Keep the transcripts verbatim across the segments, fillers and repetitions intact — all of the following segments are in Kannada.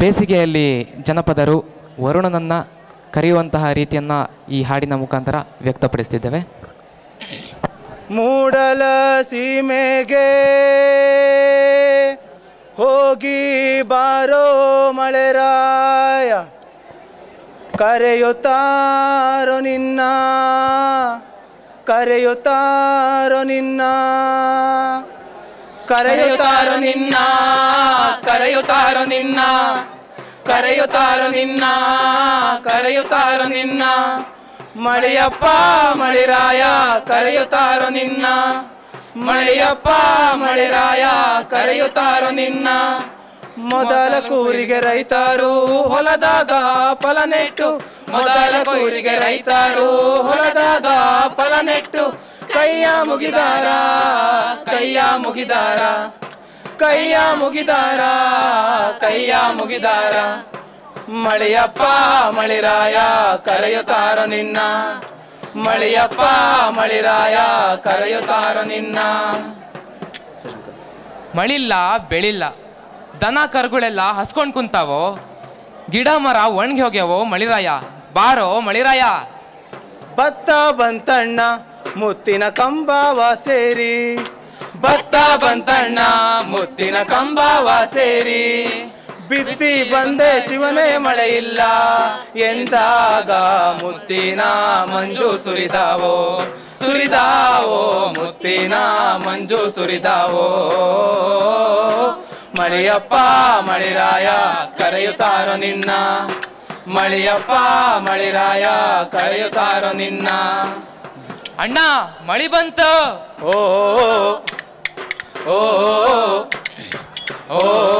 ಬೇಸಿಗೆಯಲ್ಲಿ ಜನಪದರು ವರುಣನನ್ನು ಕರೆಯುವಂತಹ ರೀತಿಯನ್ನು ಈ ಹಾಡಿನ ಮುಖಾಂತರ ವ್ಯಕ್ತಪಡಿಸ್ತಿದ್ದೇವೆ. ಮೂಡಲ ಸೀಮೆಗೆ ಹೋಗಿ ಬಾರೋ ಮಳೆರಾಯ, ಕರೆಯುತ್ತಾರೋ ನಿನ್ನ ಕರೆಯುತ್ತಾರೋ ನಿನ್ನ ಕರೆಯುತ್ತಾರೋ ನಿನ್ನ ಕರೆಯುತ್ತಾರೋ ನಿನ್ನ ಕರೆಯುತ್ತಾರೋ ನಿನ್ನ ಕರೆಯುತ್ತಾರೋ ನಿನ್ನ ಮಳೆಯಪ್ಪ ಮಳಿರಾಯ ಕರೆಯುತ್ತಾರೋ ನಿನ್ನ ಮಳೆಯಪ್ಪ ಮಳಿರಾಯ ಕರೆಯುತ್ತಾರೋ ನಿನ್ನ. ಮೊದಲ ಕೂರಿಗೆ ರೈತರು ಹೊಲದಾಗ ಫಲ ನೆಟ್ಟು, ಮೊದಲ ಕೂರಿಗೆ ರೈತರು ಹೊಲದಾಗ ಫಲ ನೆಟ್ಟು ಕೈಯ ಮುಗಿದಾರ ಕೈಯ ಮುಗಿದಾರ ಕೈಯ ಮುಗಿದಾರ ಕೈಯ ಮುಗಿದಾರ. ಮಳೆಯಪ್ಪ ಮಳಿರಾಯ ಕರೆಯುತ್ತಾರೋ ನಿನ್ನ ಮಳೆಯಪ್ಪ ಮಳಿರಾಯ ಕರೆಯುತ್ತಾರೋ ನಿನ್ನ. ಮಳಿಲ್ಲ ಬೆಳಿಲ್ಲ, ದನ ಕರುಗಳೆಲ್ಲ ಹಸ್ಕೊಂಡು ಕುಂತಾವೋ, ಗಿಡ ಮರ ಒಣಗಿ ಹೋಗ್ಯಾವೋ ಮಳಿರಾಯ ಬಾರೋ ಮಳಿರಾಯ. ಭತ್ತ ಬಂತಣ್ಣ ಮುತ್ತಿನ ಕಂಬವ ಸೇರಿ, ಭತ್ತ ಬಂತಣ್ಣ ಮುತ್ತಿನ ಕಂಬವ ಸೇರಿ, ಬಿತ್ತಿ ಬಂದೆ ಶಿವನೇ ಮಳೆ ಇಲ್ಲ ಎಂದಾಗ ಮುತ್ತಿನ ಮಂಜು ಸುರಿದಾವೋ ಸುರಿದಾವೋ ಮುತ್ತಿನ ಮಂಜು ಸುರಿದಾವೋ. ಮಳೆಯಪ್ಪ ಮಳಿರಾಯ ಕರೆಯುತ್ತಾರೋ ನಿನ್ನ ಮಳೆಯಪ್ಪ ಮಳಿರಾಯ ಕರೆಯುತ್ತಾರೋ ನಿನ್ನ. ಅಣ್ಣ ಮಳಿ ಬಂತು, ಓ ಓ ಓ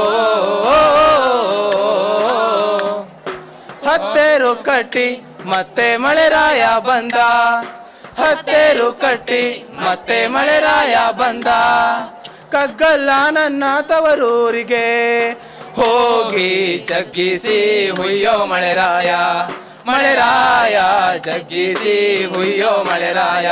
ಹತ್ತೇರು ಕಟ್ಟಿ ಮತ್ತೆ ಮಳೆರಾಯ ಬಂದ, ಹತ್ತೇರು ಕಟ್ಟಿ ಮತ್ತೆ ಮಳೆರಾಯ ಬಂದ. ಕಗ್ಗಲ್ಲ ನನ್ನ ತವರೂರಿಗೆ ಹೋಗಿ ಜಗ್ಗಿಸಿ ಹುಯ್ಯೋ ಮಳೆರಾಯ ಮಳೆರಾಯ ಜಗ್ಗಿಸಿ ಹುಯ್ಯೋ ಮಳೆರಾಯ.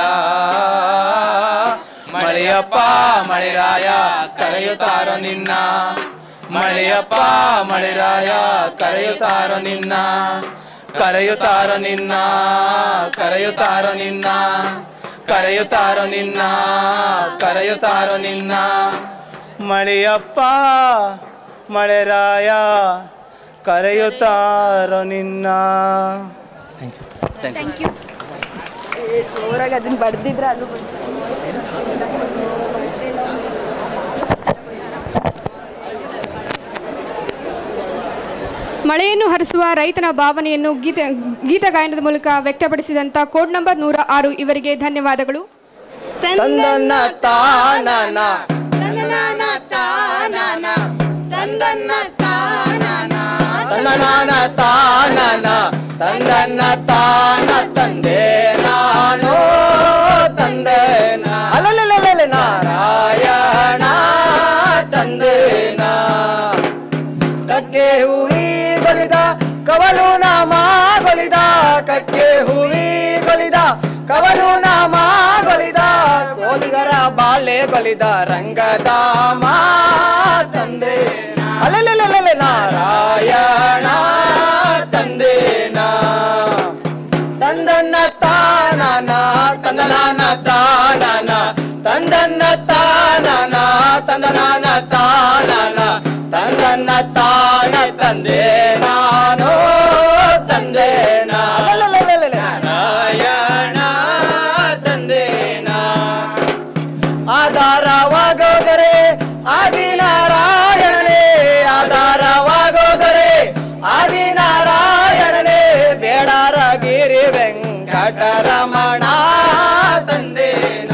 ಮಳೆಯಪ್ಪ ಮಳೆರಾಯ ಕರೆಯುತ್ತಾರೋ ನಿನ್ನ ಮಳೆಯಪ್ಪ ಮಳೆರಾಯ ಕರೆಯುತ್ತಾರೋ ನಿನ್ನ ಕರೆಯುತ್ತಾರೋ ನಿನ್ನ ಕರೆಯುತ್ತಾರೋ ನಿನ್ನ ಕರೆಯುತ್ತಾರೋ ನಿನ್ನ ಕರೆಯುತ್ತಾರೋ ನಿನ್ನ. ಮಳೆಯಪ್ಪ ಮಳೆರಾಯ ಕರೆಯುತ್ತಾರೋ ನಿನ್ನ. Thank you. ಜೋರಾಗಿ ಅದನ್ನ ಬಡ್ದಿದ್ರೆ ಅದು ಮಳೆಯನ್ನು ಹರಿಸುವ ರೈತನ ಭಾವನೆಯನ್ನು ಗೀತ ಗೀತ ಗಾಯನದ ಮೂಲಕ ವ್ಯಕ್ತಪಡಿಸಿದಂಥ ಕೋಡ್ ನಂಬರ್ ನೂರ ಆರು ಇವರಿಗೆ ಧನ್ಯವಾದಗಳು. ತಂದನ್ನ ತಾನನ ತಂದನ ತಾನನ ತಂದನ ತಾನನ ತಂದನ ತಾನನ ತಂದನ್ನ ತಾನ ತಂದೆ ನಾನು ತಂದೆ ಅಲ್ಲಲ್ಲೇ ನಾರಾಯಣ ತಂದೇನ. ಕಕ್ಕೆ ಹೂವಿ ಗೊಲಿದ ಕವಲು ನಾಮ ಗೊಲಿದ, ಕಕ್ಕೆ ಹೂವಿ ಗೊಲಿದ ಕವಲು ನಾಮ ಗೊಲಿದ, ಸೋಲಿಗರ ಬಾಳೆ ಗೊಲಿದ ರಂಗದಾಮ ತಂದೆ ಅಲ್ಲಲ್ಲೇ ನಾರಾಯಣ ತಂದೇನ. ತಂದನ್ನ ತಾನನ ತಂದನಾನ ತಾನನ ತಂದನ್ನ ತಾನನ ತಂದನಾನ ತಾನನ ತಂದನ್ನ ತಾನ ತಂದೆ ನಾನು ತಂದೇನ ನಾರಾಯಣ ತಂದೇನ. ಆಧಾರವಾಗೋದರೆ ಆದಿನಾರಾಯಣನೇ, ಆಧಾರವಾಗೋದರೆ ಆದಿನಾರಾಯಣನೇ, ಬೇಡಾರಗಿರಿ ವೆಂಕಟರಮಣ ತಂದೇನ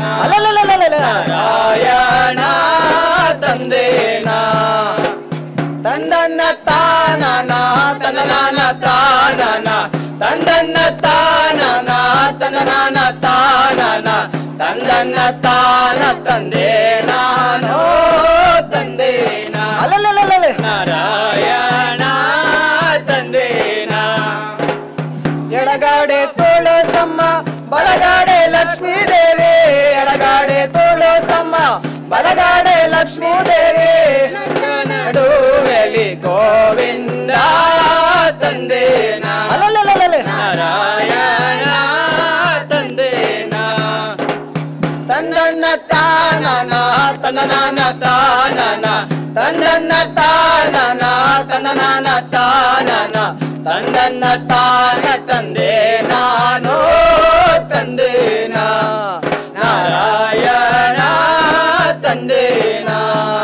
ನಾರಾಯಣ ತಂದೇನ. ತಂದನ್ನ ತಾನನ ತಂದನಾನ ತಾನನ ತಂದನ್ನ ತಾನನ ತಂದನಾನ ತಾನನ ತಂದನ್ನ ತಾನ ತಂದೆ ನಾನು ತಂದೇನ ನಾರಾಯಣ ತಂದೇನ. ಎಡಗಾಡೆ ತೋಳಸಮ್ಮ ಬಲಗಾಡೆ ಲಕ್ಷ್ಮೀ ದೇವಿ, ಎಡಗಾಡೆ ತೋಳಸಮ್ಮ ಬಲಗಾಡೆ ಲಕ್ಷ್ಮೀ ದೇವಿ, ನಡುವೆಲಿ ಗೋವಿಂದ ನಾನ ತಾನನ ತಂದನ್ನ ತಾನ ತಂದೆ ನಾನು ತಂದೇನ ನಾರಾಯಣ ತಂದೇನ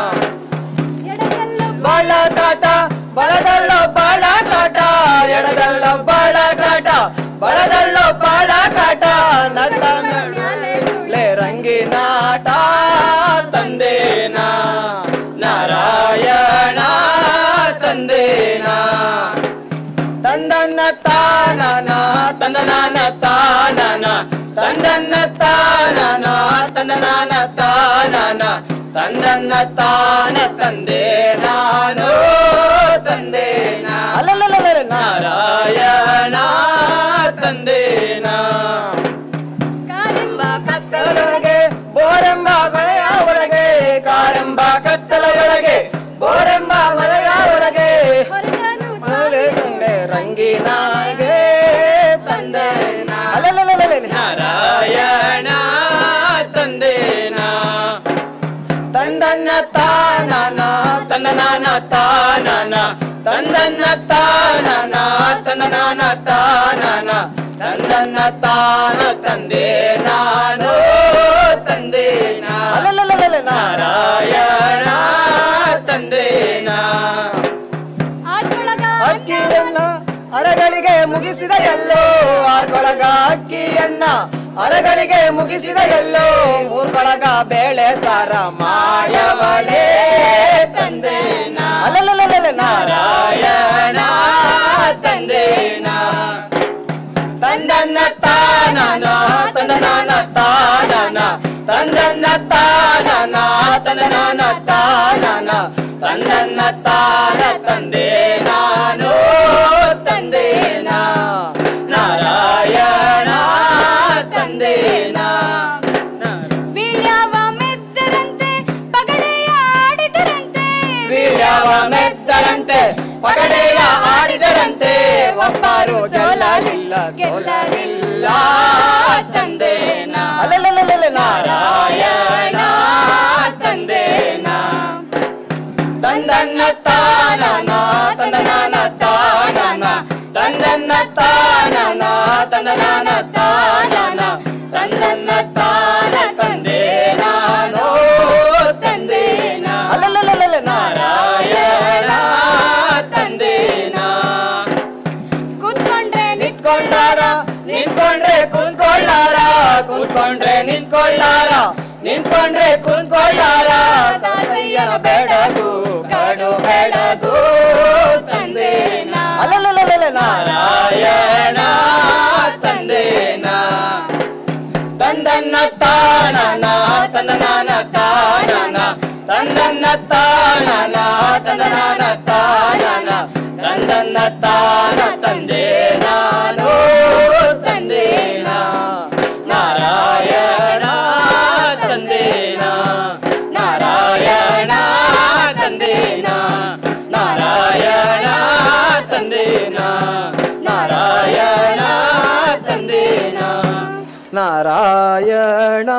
ಬಾಳ ಕಾಟ ಬಲದಲ್ಲೋ ಬಾಳ ಕಾಟ ಎಡದಲ್ಲೋ ಬಾಳ ಕಾಟ ಬಲದಲ್ಲೋ ಬಾಳ ಕಾಟ ನಟ ಲೇ ರಂಗಿನಾಟ ತಂದೇನ ನಾರಾಯಣ ತಂದೇನ ತಂದನ್ನ ತಾನನ ತಂದನಾನ ತಾನನ ತಂದನ್ನ ತಾನನ ತಂದನಾನ ತಾನನ ತಂದನ್ನ ತಾನ ತಂದೆ ನಾನು ತಂದೇನ ಅಲ್ಲಲ್ಲ ನಾರಾಯಣ ತಂದೇನ ಕಾರೆಂಬ ಕತ್ತಲೊಳಗೆ ಬೋರೆಂಬ ಮರೆಯ ಒಳಗೆ ಕಾರೆಂಬ ಕತ್ತಲ ಒಳಗೆ ಬೋರೆಂಬ ಮರೆಯ ಒಳಗೆ ತಂದೆ ರಂಗಿನಾಗೆ ತಂದೇನ ಅಲ್ಲಲ್ಲ ನಾರಾಯಣ ತಂದೇನ ತಂದನ್ನ ತಾನನ ತಂದನಾನ ತಾನನ ತಂದನ್ನ ತಾನನ ತಂದನಾನ ತಾನನ ತಂದನ್ನ ತಾನ ತಂದೆ ನಾನು ತಂದೇನ ಅಲ್ಲಲ್ಲ ನಾರಾಯಣ ತಂದೇನ ಅಕ್ಕಿಯನ್ನ ಅರಗಳಿಗೆ ಮುಗಿಸಿದ ಎಲ್ಲೋ ಆರ್ಗೊಳಗ ಅಕ್ಕಿಯನ್ನ ಅರಗಳಿಗೆ ಮುಗಿಸಿದ ಎಲ್ಲೋ ಮೂರ್ಗೊಳಗ ಬೇಳೆ ಸಾರ ಮಾಡವಳೆ ತಂದೇನ ಅಲ್ಲಲ್ಲ ನಾರಾಯಣ ತಂದೇನ ತಂದನ್ನ ತಾನನ ತಂದನಾನ ತಾನನ ತಂದನ್ನ ತಾನನ ತಂದನಾನ ತಾನನ ತಂದನ್ನ ತಾನ ತಂದೆ ನಾನು ತಂದೇನ ನಾರಾಯಣ ತಂದೇನ ವೀಳ್ಯವ ಮೆದ್ದರಂತೆ ಪಗಡೆಯ ಆಡಿದರಂತೆ ವೀಳ್ಯವ ಮೆದ್ದರಂತೆ ಪಗಡೆಯ ಆಡಿದರಂತೆ ಒಬ್ಬರು ಗೆಲ್ಲಲಿಲ್ಲ ಸೋಲಲಿಲ್ಲ ತಂದೇನ ಅಲ್ಲಲ್ಲ ನಾರಾಯಣ ತಂದೇನ ತಂದನ್ನ ತಾನನ ತಂದನಾನ ತಾನನ ತಂದನ್ನ ತಾನನ ತಂದನಾನ ತಾನನ ತಂದನ್ನ ತಾನ ತಂದೆ ನಾನು ತಂದೇನ ಅಲ್ಲಲ್ಲ ನಾರಾಯಣ ತಂದೇನ ಕೂತ್ಕೊಂಡ್ರೆ ನಿಂತ್ಕೊಂಡಾರ ನಿಂತ್ಕೊಂಡ್ರೆ ಕುಂತ್ಕೊಳ್ಳಾರ ಕುಂತ್ಕೊಂಡ್ರೆ ನಿಂತ್ಕೊಳ್ಳಾರ ನಿಂತ್ಕೊಂಡ್ರೆ ಕುಂತ್ಕೊಳ್ಳಾರ ತಾತಯ್ಯನ ಬೆಡಗು ಕಡು ಬೆಡಗು ತಂದೇನ ಅಲ್ಲಲ್ಲ ನಾರಾಯಣ ತಂದೇನ ತಂದನ್ನ ತಾನನ ತಂದನಾನ ತಾನನ ತಂದನ್ನ ತಾನನ ತಂದನಾನ ತಾನನ ತಂದನ್ನ ತಾನ ತಂದೆ ನಾನು ತಂದೇನ ನಾರಾಯಣ ತಂದೇನ ನಾರಾಯಣ ತಂದೇನ ನಾರಾಯಣ ತಂದೇನ ನಾರಾಯಣ ತಂದೇನ ನಾರಾಯಣ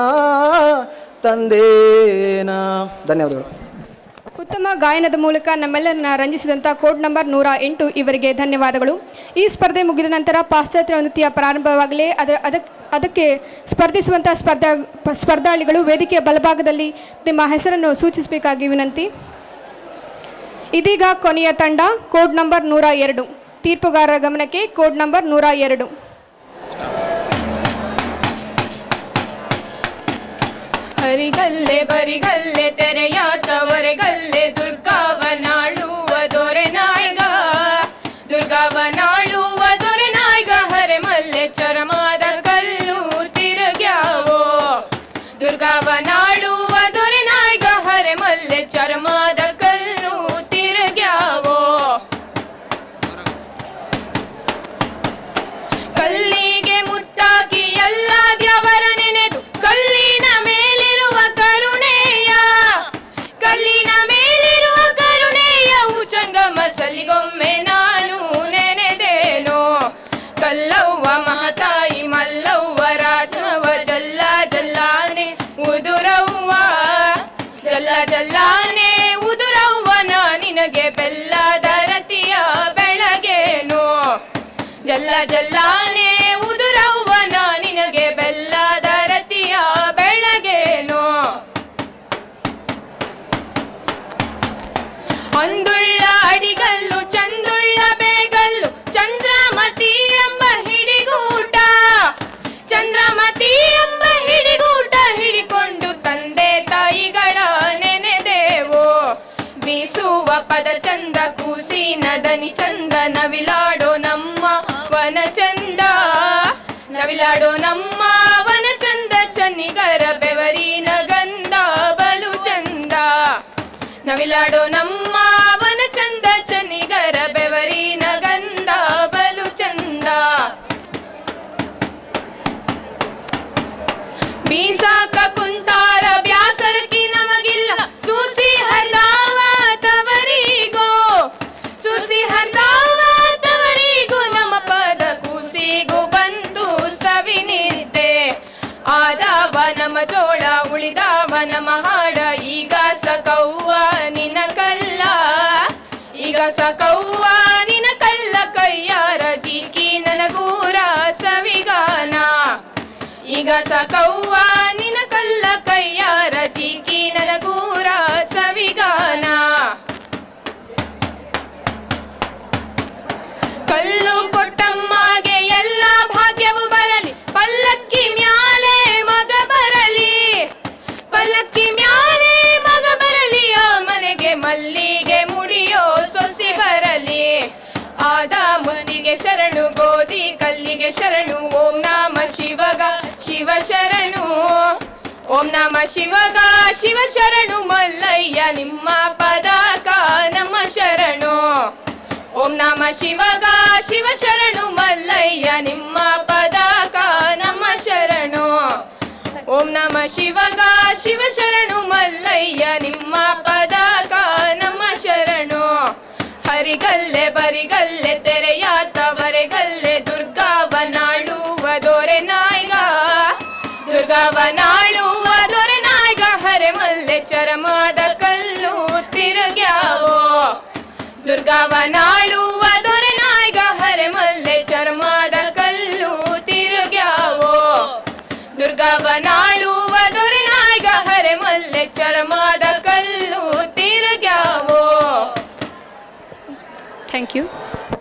ತಂದೇನ ಧನ್ಯವಾದಗಳು. ಉತ್ತಮ ಗಾಯನದ ಮೂಲಕ ನಮ್ಮೆಲ್ಲರನ್ನ ರಂಜಿಸಿದಂಥ ಕೋಡ್ ನಂಬರ್ ನೂರ ಎಂಟು ಇವರಿಗೆ ಧನ್ಯವಾದಗಳು. ಈ ಸ್ಪರ್ಧೆ ಮುಗಿದ ನಂತರ ಪಾಶ್ಚಾತ್ಯ ನೃತ್ಯ ಪ್ರಾರಂಭವಾಗಲೇ ಅದರ ಅದಕ್ಕೆ ಅದಕ್ಕೆ ಸ್ಪರ್ಧಿಸುವಂಥ ಸ್ಪರ್ಧಾ ಸ್ಪರ್ಧಾಳಿಗಳು ವೇದಿಕೆಯ ಬಲಭಾಗದಲ್ಲಿ ನಿಮ್ಮ ಹೆಸರನ್ನು ಸೂಚಿಸಬೇಕಾಗಿ ವಿನಂತಿ. ಇದೀಗ ಕೊನೆಯ ತಂಡ ಕೋಡ್ ನಂಬರ್ ನೂರ ಎರಡು. ತೀರ್ಪುಗಾರರ ಗಮನಕ್ಕೆ ಕೋಡ್ ನಂಬರ್ ನೂರ ಎರಡು. ಹರಿಗಲ್ಲೆ ಬರಿಗಲ್ಲೆ ತೆರೆಯಾತವರೆಗಲ್ಲೆ ದುರ್ಗಾವನಾಳುವ ದೊರೆ ನಾಯ್ಗ ದುರ್ಗಾವನಾಳುವ ದೊರೆ ನಾಯ್ಗ ಹರೆಮಲ್ಲೆ ಚರಮಾದ ಕಲ್ಲು ತಿರುಗ್ಯಾವೋ ದುರ್ಗಾವನಾಳುವ ದೊರೆ ನಾಯ್ಗ ಹರೆಮಲ್ಲೆ ಚರಮಾದ ಕಲ್ಲು ತಿರುಗ್ಯಾವೋ ಕಲ್ಲಿಗೆ ಮುತ್ತಾಕಿ ಎಲ್ಲ ದ್ಯವರ ನೆನೆದು ಕಲ್ಲಿನ ಮೇಲಿರುವ ಕರುಣೆಯ ಕಲ್ಲಿನ ಮೇಲಿರುವ ಕರುಣೆಯ ಉಚಂಗಮ ಸಲಿಗೊಮ್ಮೆ ನಾನು ನೆನೆದೇನೋ ಕಲ್ಲವ್ವ ಮಹತಾಯಿ ಮಲ್ಲವ್ವ ರಾಜವ ಜಲ್ಲ ಜಲ್ಲಾನೆ ಉದುರವ್ವ ಜಲ್ಲ ಜಲ್ಲಾನೆ ಉದುರವ್ವ ನಾ ನಿನಗೆ ಬೆಲ್ಲದ ರತಿಯ ಜಲ್ಲ ಜಲ್ಲಾನೆ ಉದುರವ್ವನ ನಿನಗೆ ಬೆಲ್ಲದ ರತಿಯ ಬೆಳಗೇನೋ ಅಂದುಳ್ಳ ಅಡಿಗಲ್ಲು ಚಂದುಳ್ಳ ಬೇಗಲ್ಲು ಚಂದ್ರಮತಿ ಎಂಬ ಹಿಡಿಗೂಟ ಚಂದ್ರಮತಿ ಎಂಬ ಹಿಡಿಗೂಟ ಹಿಡಿಕೊಂಡು ತಂದೆ ತಾಯಿಗಳ ನೆನೆದೇವೋ ಬೀಸುವ ಪದ ಚಂದ ಕೂಸಿನ ದನಿ ಚಂದ ನವಿಲಾಡೋ ನಮ್ಮ ವನ ಚಂದ ನವಿಲಾಡೋ ನಮ್ಮ ವನ ಚಂದ ಚನ್ನಿಗರ ಬೆವರಿನ ಗಂಧ ಬಲು ಚಂದ ನವಿಲಾಡೋ ನಮ್ಮ ವನ ಚಂದ ಚನ್ನಿಗರ ಬೆವರಿನ ಗಂಧ ಬಲು ಚಂದ ಬೀಸಾಕ ಕುಂತಾರ ಬ್ಯಾಸರಕಿ ನಮಗಿಲ್ಲ ಸೂಸಿ ಹರ್ದಾವ ತವರಿಗೋ ಸೂಸಿ ಹರ್ದಾವ ತವರಿಗೂ ನಮ್ಮ ಪದ ಕೂಸಿಗೂ ಬಂದು ಸವಿನಿದ್ದೆ ಆದವ ನಮ್ಮ ಜೋಳ ಉಳಿದವ ನಮ್ಮ ಹಾಡ ಈಗ ಸಕವ್ವ ನಿನ ಕಲ್ಲ ಈಗ ಸಕವ್ವ ನಿನ ಕಲ್ಲ ಕೈಯಾರ ಜೀಕಿ ನನಗೂರ ಸವಿಗಾನ ಈಗ ಸಕವ್ವ ನಿನ ಕಲ್ಲ ಕೈಯಾರ ಜೀಕಿ ನನಗೂರ ಸವಿಗಾನ ಕಲ್ಲು ಕೊಟ್ಟಮ್ಮಗೆ ಎಲ್ಲ ಭಾಗ್ಯವು ಬರಲಿ ಪಲ್ಲಕ್ಕಿ ಮ್ಯಾಲೆ ಮಗ ಬರಲಿ ಪಲ್ಲಕ್ಕಿ ಮ್ಯಾಲೆ ಮಗ ಬರಲಿ ಆ ಮನೆಗೆ ಮಲ್ಲಿಗೆ ಮುಡಿಯೋ ಸೊಸಿ ಬರಲಿ ಆದ ಮುತ್ತಿಗೆ ಶರಣು ಗೋಧಿ ಕಲ್ಲಿಗೆ ಶರಣು ಓಂ ನಮ ಶಿವಗ ಶಿವ ಶರಣು ಓಂ ನಮ ಶಿವಗ ಶಿವ ಶರಣು ಮಲ್ಲಯ್ಯ ನಿಮ್ಮ ಪದಕ ನಮ್ಮ ಶರಣು ಓಂ ನಮ ಶಿವಗ ಶಿವ ಶರಣು ಮಲ್ಲಯ್ಯ ನಿಮ್ಮ ಪದಕ ನಮ್ಮ ಶರಣು ಓಂ ನಮ ಶಿವಗ ಶಿವ ಶರಣು ಮಲ್ಲಯ್ಯ ನಿಮ್ಮ ಪದಕ ನಮ್ಮ ಶರಣು ಹರಿಗಲ್ಲೆ ಬರಿಗಲ್ಲೆ ತೆರೆಯಾತವರೆಗಲ್ಲೆ ದುರ್ಗಾವನಾಳುವ ದೊರೆ ನಾಯ್ಗ ದುರ್ಗಾವನಾಳುವ ದೊರೆ ನಾಯ್ಗ ಹರೆಮಲ್ಲೆ ಚರಮಾದ ಕಲ್ಲು ತಿರುಗ್ಯಾವೋ ದುರ್ಗಾವನಾಳುವ ದೊರೆ ನಾಯ್ಗ ಹರೆಮಲ್ಲೆ ಚರ್ಮದ ಕಲ್ಲು ತಿರುಗ್ಯಾವೋ ದುರ್ಗಾವನಾಳುವ ದೊರೆ ನಾಯ್ಗ ಹರೆಮಲ್ಲೆ ಚರ್ಮದ ಕಲ್ಲು ತಿರುಗ್ಯಾವೋ. Thank you.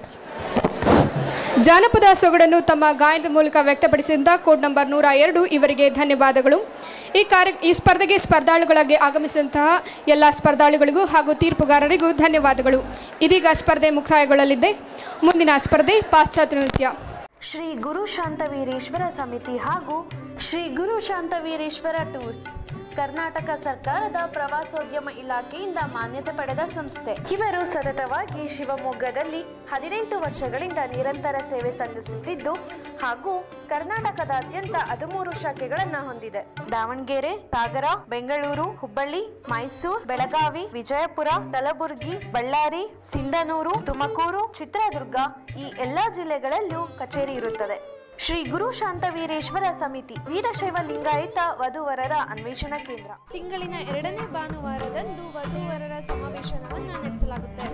ಜಾನಪದ ಸೊಗಡನ್ನು ತಮ್ಮ ಗಾಯನದ ಮೂಲಕ ವ್ಯಕ್ತಪಡಿಸಿದಂಥ ಕೋಡ್ ನಂಬರ್ ನೂರ ಎರಡು ಇವರಿಗೆ ಧನ್ಯವಾದಗಳು. ಈ ಕಾರ್ಯ ಈ ಸ್ಪರ್ಧೆಗೆ ಸ್ಪರ್ಧಾಳುಗಳಾಗಿ ಆಗಮಿಸಿದಂತಹ ಎಲ್ಲ ಸ್ಪರ್ಧಾಳುಗಳಿಗೂ ಹಾಗೂ ತೀರ್ಪುಗಾರರಿಗೂ ಧನ್ಯವಾದಗಳು. ಇದೀಗ ಸ್ಪರ್ಧೆ ಮುಕ್ತಾಯಗೊಳ್ಳಲಿದೆ. ಮುಂದಿನ ಸ್ಪರ್ಧೆ ಪಾಶ್ಚಾತ್ಯ ನೃತ್ಯ. ಶ್ರೀ ಗುರು ಶಾಂತವೀರೇಶ್ವರ ಸಮಿತಿ ಹಾಗೂ ಶ್ರೀ ಗುರು ಶಾಂತವೀರೇಶ್ವರ ಟೂರ್ಸ್ ಕರ್ನಾಟಕ ಸರ್ಕಾರದ ಪ್ರವಾಸೋದ್ಯಮ ಇಲಾಖೆಯಿಂದ ಮಾನ್ಯತೆ ಪಡೆದ ಸಂಸ್ಥೆ. ಇವರು ಸತತವಾಗಿ ಶಿವಮೊಗ್ಗದಲ್ಲಿ ಹದಿನೆಂಟು ವರ್ಷಗಳಿಂದ ನಿರಂತರ ಸೇವೆ ಸಲ್ಲಿಸುತ್ತಿದ್ದು ಹಾಗೂ ಕರ್ನಾಟಕದಾದ್ಯಂತ ಹದಿಮೂರು ಶಾಖೆಗಳನ್ನು ಹೊಂದಿದೆ. ದಾವಣಗೆರೆ, ಸಾಗರ, ಬೆಂಗಳೂರು, ಹುಬ್ಬಳ್ಳಿ, ಮೈಸೂರು, ಬೆಳಗಾವಿ, ವಿಜಯಪುರ, ಕಲಬುರಗಿ, ಬಳ್ಳಾರಿ, ಸಿಂಧನೂರು, ತುಮಕೂರು, ಚಿತ್ರದುರ್ಗ ಈ ಎಲ್ಲಾ ಜಿಲ್ಲೆಗಳಲ್ಲೂ ಕಚೇರಿ ಇರುತ್ತದೆ. ಶ್ರೀ ಗುರು ಶಾಂತವೀರೇಶ್ವರ ಸಮಿತಿ ವೀರಶೈವ ಲಿಂಗಾಯತ ವಧುವರರ ಅನ್ವೇಷಣಾ ಕೇಂದ್ರ. ತಿಂಗಳಿನ ಎರಡನೇ ಭಾನುವಾರದಂದು ವಧುವರರ ಸಮಾವೇಶನವನ್ನು ನಡೆಸಲಾಗುತ್ತೆ.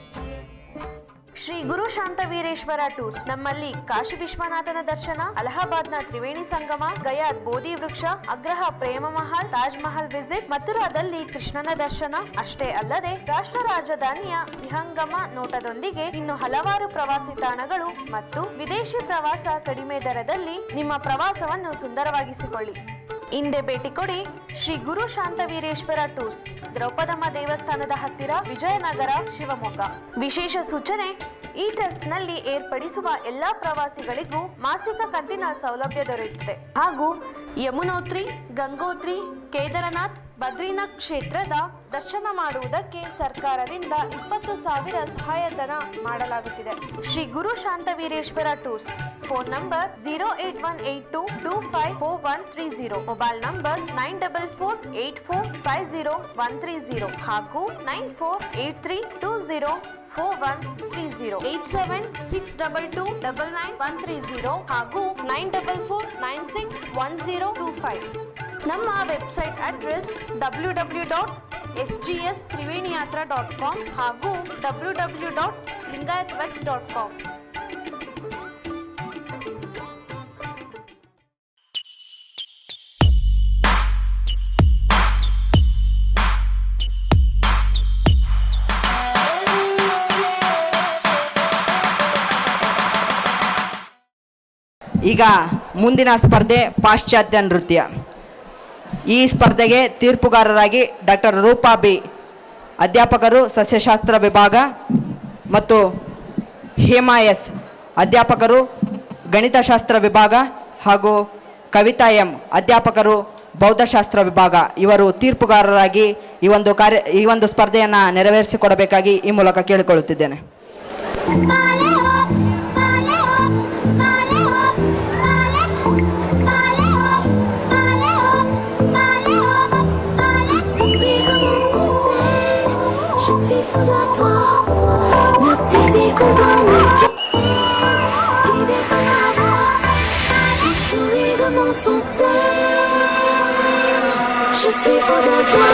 ಶ್ರೀ ಗುರು ಶಾಂತವೀರೇಶ್ವರ ಟೂರ್ಸ್ ನಮ್ಮಲ್ಲಿ ಕಾಶಿ ವಿಶ್ವನಾಥನ ದರ್ಶನ, ಅಲಹಾಬಾದ್ನ ತ್ರಿವೇಣಿ ಸಂಗಮ, ಗಯಾದ್ ಬೋಧಿ ವೃಕ್ಷ, ಅಗ್ರಹ ಪ್ರೇಮ ಮಹಲ್, ತಾಜ್ ಮಹಲ್ ವಿಸಿಟ್, ಮಥುರಾದಲ್ಲಿ ಕೃಷ್ಣನ ದರ್ಶನ ಅಷ್ಟೇ ಅಲ್ಲದೆ ರಾಷ್ಟ್ರ ರಾಜಧಾನಿಯ ವಿಹಂಗಮ ನೋಟದೊಂದಿಗೆ ಇನ್ನು ಹಲವಾರು ಪ್ರವಾಸಿ ತಾಣಗಳು ಮತ್ತು ವಿದೇಶಿ ಪ್ರವಾಸ ಕಡಿಮೆ ದರದಲ್ಲಿ ನಿಮ್ಮ ಪ್ರವಾಸವನ್ನು ಸುಂದರವಾಗಿಸಿಕೊಳ್ಳಿ. ಹಿಂದೆ ಭೇಟಿ ಕೊಡಿ ಶ್ರೀ ಗುರು ಶಾಂತವೀರೇಶ್ವರ ಟೂರ್ಸ್, ದ್ರೌಪದಮ್ಮ ದೇವಸ್ಥಾನದ ಹತ್ತಿರ, ವಿಜಯನಗರ, ಶಿವಮೊಗ್ಗ. ವಿಶೇಷ ಸೂಚನೆ, ಈ ಟ್ರಸ್ಟ್ ನಲ್ಲಿ ಏರ್ಪಡಿಸುವ ಎಲ್ಲಾ ಪ್ರವಾಸಿಗಳಿಗೂ ಮಾಸಿಕ ಕಂತಿನ ಸೌಲಭ್ಯ ದೊರೆಯುತ್ತದೆ ಹಾಗೂ ಯಮುನೋತ್ರಿ, ಗಂಗೋತ್ರಿ, ಕೇದಾರನಾಥ್, ಬದ್ರಿನಾಥ್ ಕ್ಷೇತ್ರದ ದರ್ಶನ ಮಾಡುವುದಕ್ಕೆ ಸರ್ಕಾರದಿಂದ ಇಪ್ಪತ್ತು ಸಾವಿರ ಸಹಾಯಧನ ಮಾಡಲಾಗುತ್ತಿದೆ. Shri Guru Shantaveereshwara tours phone number zero eight one eight two two five four one three zero, mobile number nine double four eight four five zero one three zero ಹಾಗೂ nine four eight three two zero four one three zero, eight seven six double two double nine one three zero ಹಾಗೂ nine double four nine six one zero two five. ನಮ್ಮ website address W W dot S G S Triveni Yatra dot com ಹಾಗೂ W W dot Lingayat vets dot com. ಈಗ ಮುಂದಿನ ಸ್ಪರ್ಧೆ ಪಾಶ್ಚಾತ್ಯ ನೃತ್ಯ. ಈ ಸ್ಪರ್ಧೆಗೆ ತೀರ್ಪುಗಾರರಾಗಿ ಡಾಕ್ಟರ್ ರೂಪಾ ಬಿ ಅಧ್ಯಾಪಕರು ಸಸ್ಯಶಾಸ್ತ್ರ ವಿಭಾಗ ಮತ್ತು ಹೇಮಾ ಎಸ್ ಅಧ್ಯಾಪಕರು ಗಣಿತಶಾಸ್ತ್ರ ವಿಭಾಗ ಹಾಗೂ ಕವಿತಾ ಎಂ ಅಧ್ಯಾಪಕರು ಬೌದ್ಧಶಾಸ್ತ್ರ ವಿಭಾಗ ಇವರು ತೀರ್ಪುಗಾರರಾಗಿ ಈ ಒಂದು ಕಾರ್ಯ ಈ ಒಂದು ಸ್ಪರ್ಧೆಯನ್ನು ನೆರವೇರಿಸಿಕೊಡಬೇಕಾಗಿ ಈ ಮೂಲಕ ಕೇಳಿಕೊಳ್ಳುತ್ತಿದ್ದೇನೆ. Je suis fou de toi.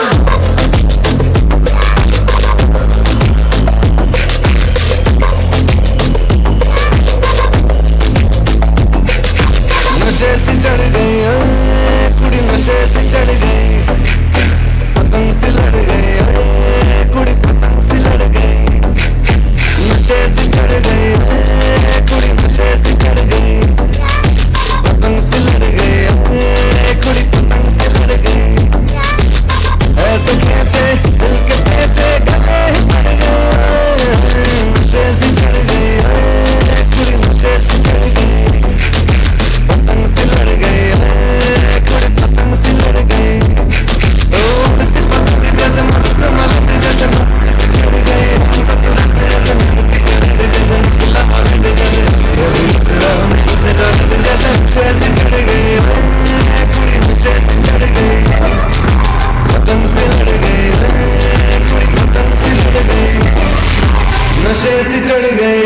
नशे से चढ़ गई कुड़ी नशे से चढ़ गई पतंग से लड़ गई कुड़ी पतंग से लड़ गई नशे से चढ़ गई कुड़ी नशे से चढ़ गई पतंग से लड़ गई कुड़ी पतंग से लड़ गई ऐसे खेचे दिल के पेचे गले ही पड़ गए नशे से चढ़ गई कुड़ी नशे से चढ़ गई पतंग से लड़ गई कुड़ी पतंग से लड़ गई उड़ती पतंग जैसे मस्त मलंग जैसे मस्त से चढ़ गई जैसे जैसे निकला मलंग जैसे से जैसे नशे से चढ़ गई कुड़ी नशे से चढ़ गई पतंग से लड़ गई कुड़ी पतंग से लड़ गई नशे से चढ़ गई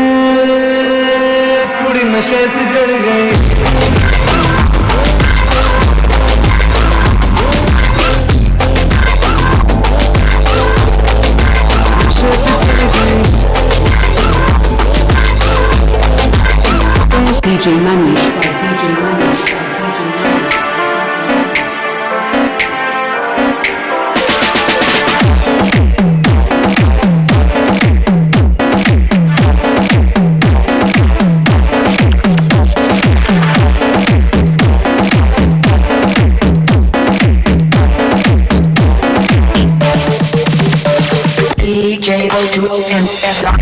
कुड़ी नशे से चढ़ गई नशे से चढ़ गई D J Manish, D J Manish, D J Manish. D J O M S I.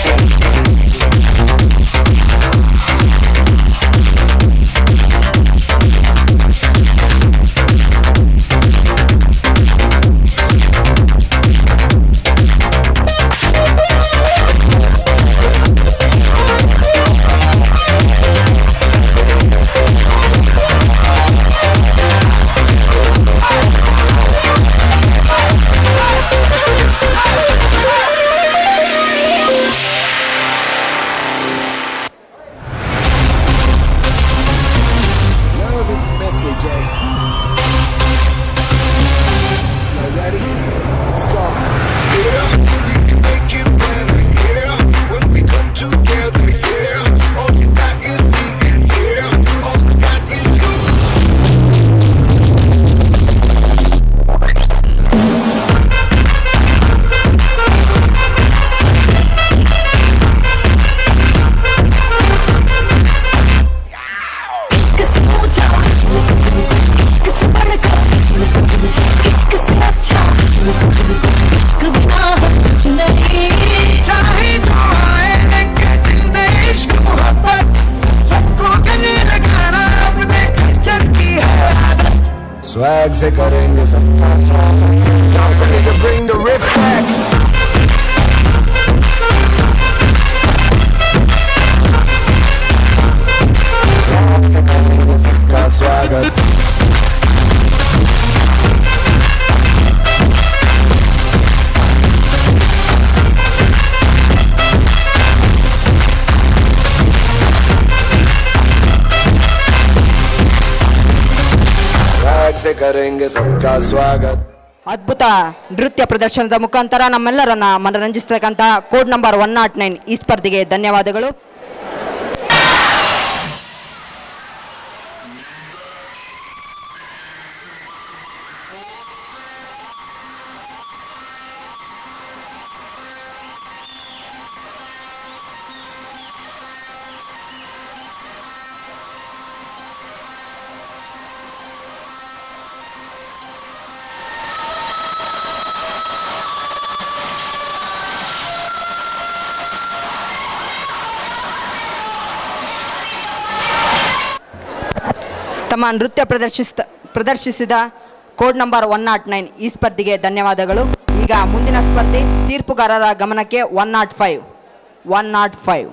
Swag से करेंगे सबका स्वागत Y'all ready to bring the riff back Swag से करेंगे सबका स्वागत से करेंगे सबका स्वागत. ಅದ್ಭುತ ನೃತ್ಯ ಪ್ರದರ್ಶನದ ಮುಖಾಂತರ ನಮ್ಮೆಲ್ಲರನ್ನ ಮನರಂಜಿಸತಕ್ಕಂತ code number one nought nine ಈ ಸ್ಪರ್ಧೆಗೆ ಧನ್ಯವಾದಗಳು. ತಮ್ಮ ನೃತ್ಯ ಪ್ರದರ್ಶಿಸ ಪ್ರದರ್ಶಿಸಿದ code number one nought nine ಈ ಸ್ಪರ್ಧೆಗೆ ಧನ್ಯವಾದಗಳು. ಈಗ ಮುಂದಿನ ಸ್ಪರ್ಧೆ ತೀರ್ಪುಗಾರರ ಗಮನಕ್ಕೆ one nought five one nought five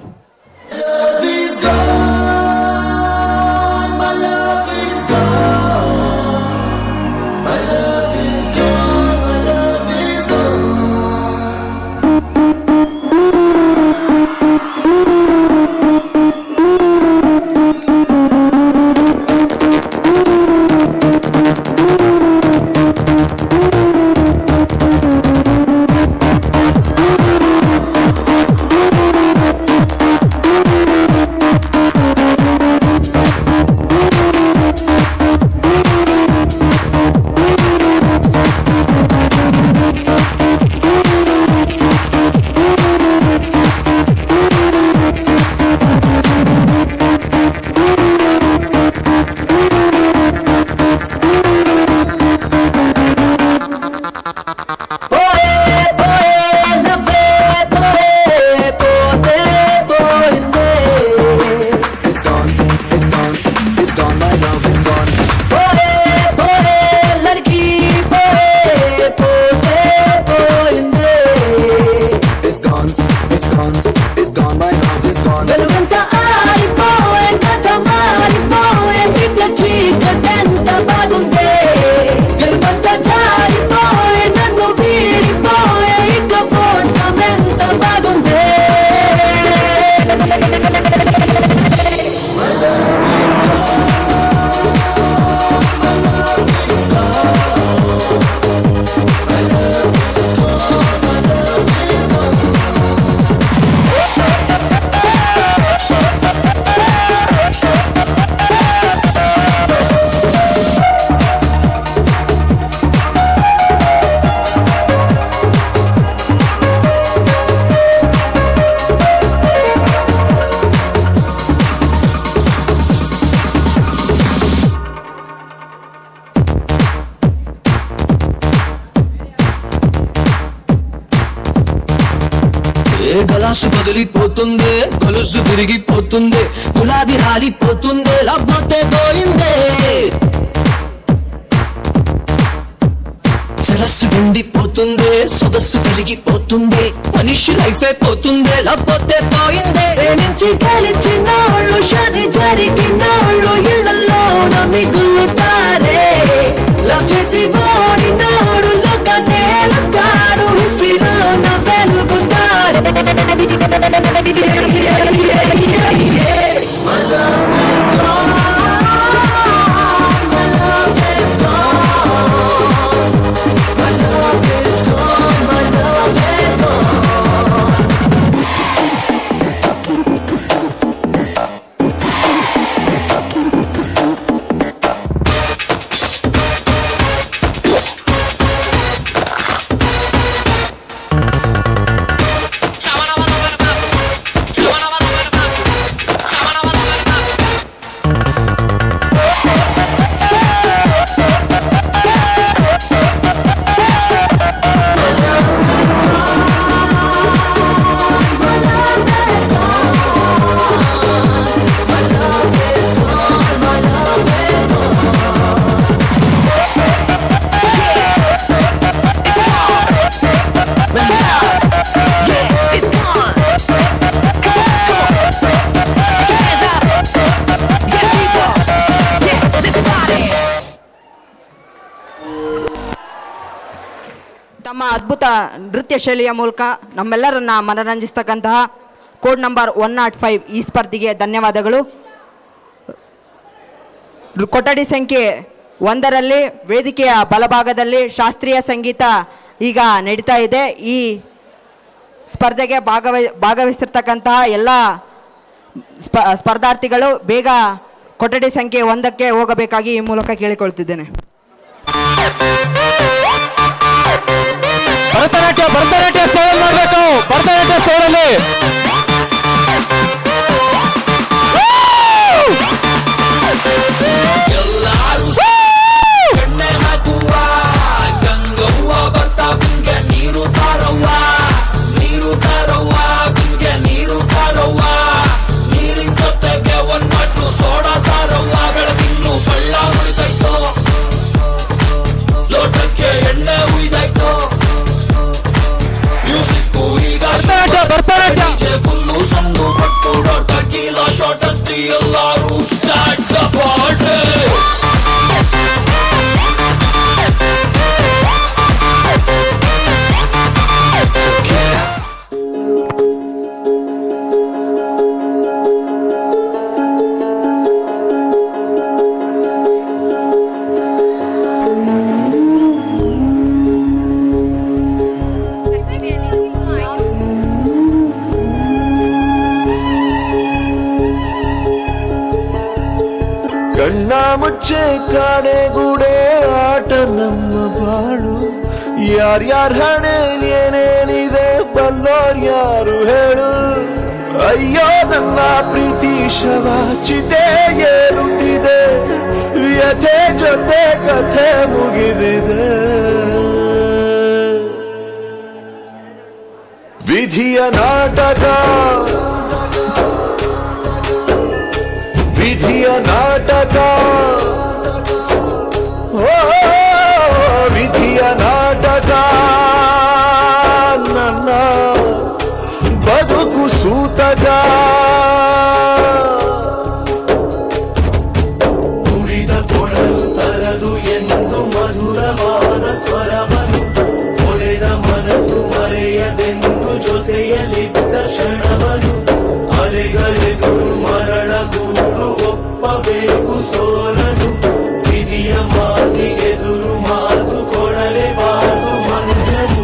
గలాసు పగిలిపోతుంది, గొలుసు విరిగిపోతుంది, గులాబీ రాలిపోతుంది, లేకపోతే పోయిందే. సరస్సు నిండిపోతుంది, సొగస్సు కరిగిపోతుంది, మనిషి లైఫ్ అయిపోతుంది, లేకపోతే పోయిందే. నుంచి కలిచిన వాళ్ళు షాది జరిగిన వాళ్ళు ఇళ్లలో నమ్మిగులుతారే. లవ్ చేసి ఓడినాడు లోకాన్నే వెళ్తాడు, హిస్టరీలో నా వెలుగుతారే. My love is gone, my love is gone, my love is gone, my love is gone. ತಮ್ಮ ಅದ್ಭುತ ನೃತ್ಯ ಶೈಲಿಯ ಮೂಲಕ ನಮ್ಮೆಲ್ಲರನ್ನ ಮನರಂಜಿಸ್ತಕ್ಕಂತಹ code number one nought five ಈ ಸ್ಪರ್ಧೆಗೆ ಧನ್ಯವಾದಗಳು. ಕೊಠಡಿ ಸಂಖ್ಯೆ ಒಂದರಲ್ಲಿ ವೇದಿಕೆಯ ಬಲಭಾಗದಲ್ಲಿ ಶಾಸ್ತ್ರೀಯ ಸಂಗೀತ ಈಗ ನಡೀತಾ ಇದೆ. ಈ ಸ್ಪರ್ಧೆಗೆ ಭಾಗವಹಿ ಭಾಗವಹಿಸಿರ್ತಕ್ಕಂತಹ ಎಲ್ಲ ಸ್ಪ ಸ್ಪರ್ಧಾರ್ಥಿಗಳು ಬೇಗ ಕೊಠಡಿ ಸಂಖ್ಯೆ ಒಂದಕ್ಕೆ ಹೋಗಬೇಕಾಗಿ ಈ ಮೂಲಕ ಕೇಳಿಕೊಳ್ತಿದ್ದೇನೆ. ಭರತನಾಟ್ಯ ಭರತನಾಟ್ಯ ಸ್ಟೈಲ್ ಮಾಡಬೇಕು. ಭರತನಾಟ್ಯ ಸ್ಟೈಲಲ್ಲಿ ಎಲ್ಲಾರು ಎಣ್ಣೆ ಹಾಕುವ ಗಂಗವ್ವ ಬರ್ತಾ ಬಿಂಗೆ ನೀರು ತಾರವ್ವ, ನೀರು ತಾರವ್ವ ಬಿಂಗೆ ನೀರು ತಾರವ್ವ, ನೀರಿನ ಜೊತೆಗೆ ಒಂದ್ ಮಟ್ಲು ಸೋಡಾ ತಾರವ್ವ, ಬೆಳಗಿನ್ನು ಬಳ್ಳ ಕಣ್ಣ ಮುಚ್ಚೆ ಕಾಣೆಗೂಡೆ ಆಟ ನಮ್ಮ ಬಾಳು ಯಾರ್ಯಾರ ಹಣೆ ಏನೇನಿದೆ ಬಲ್ಲೋರ್ ಯಾರು ಹೇಳು ಅಯ್ಯೋ ನನ್ನ ಪ್ರೀತಿ ಶವ ಚಿತೆ ಏರುತ್ತಿದೆ ವ್ಯಥೆ ಜೊತೆ ಕಥೆ ಮುಗಿದಿದೆ ವಿಧಿಯ ನಾಟಕ ವಿಧಿಯ ನಾಟಕ ಓ ವಿಧಿಯ ನಾಟಕ ನನ್ನ ಬದುಕು ಸೂತಕ ಉಳಿದ ಕೊಡಲು ತರದು ಎಂದು ಮಧುರವಾದ ಸ್ವರವನ್ನು ಒಡೆದ ಮನಸ್ಸು ಮರೆಯದೆಂದು ಜೊತೆಯಲ್ಲಿದ್ದ ಕ್ಷಣವನ್ನು ಅಲೆಗಳೆದುರು ಮರಳಗೂಡು ಒಪ್ಪಬೇಕು ಸೋಲನು ವಿಧಿಯ ಮಾತಿಗೆದುರು ಮಾತು ಕೊಡಲೇಬಾರದು ಮಂಜನು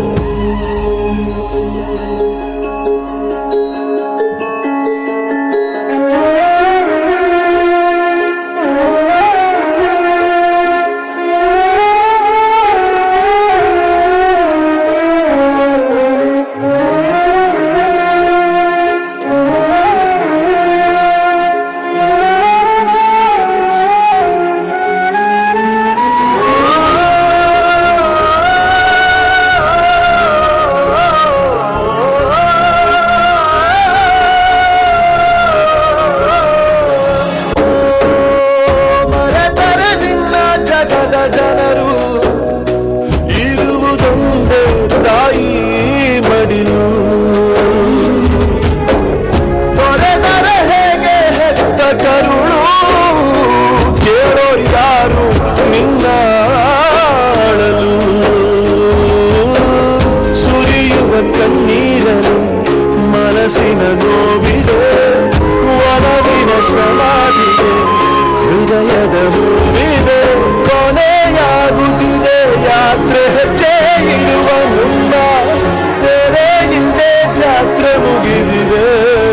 ಮನಸ್ಸಿನ ನೋವಿದೆ ಒಲವಿನ ಸಮಾಧಿಗೆ ಹೃದಯದ ಹೂವಿದೆ ಕೊನೆಯಾಗುತ್ತಿದೆ ಯಾತ್ರೆ ಹೆಜ್ಜೆ ಇಡುವ ಮುನ್ನ ಬೇರೆ ಹಿಂದೆ ಜಾತ್ರೆ ಮುಗಿದಿದೆ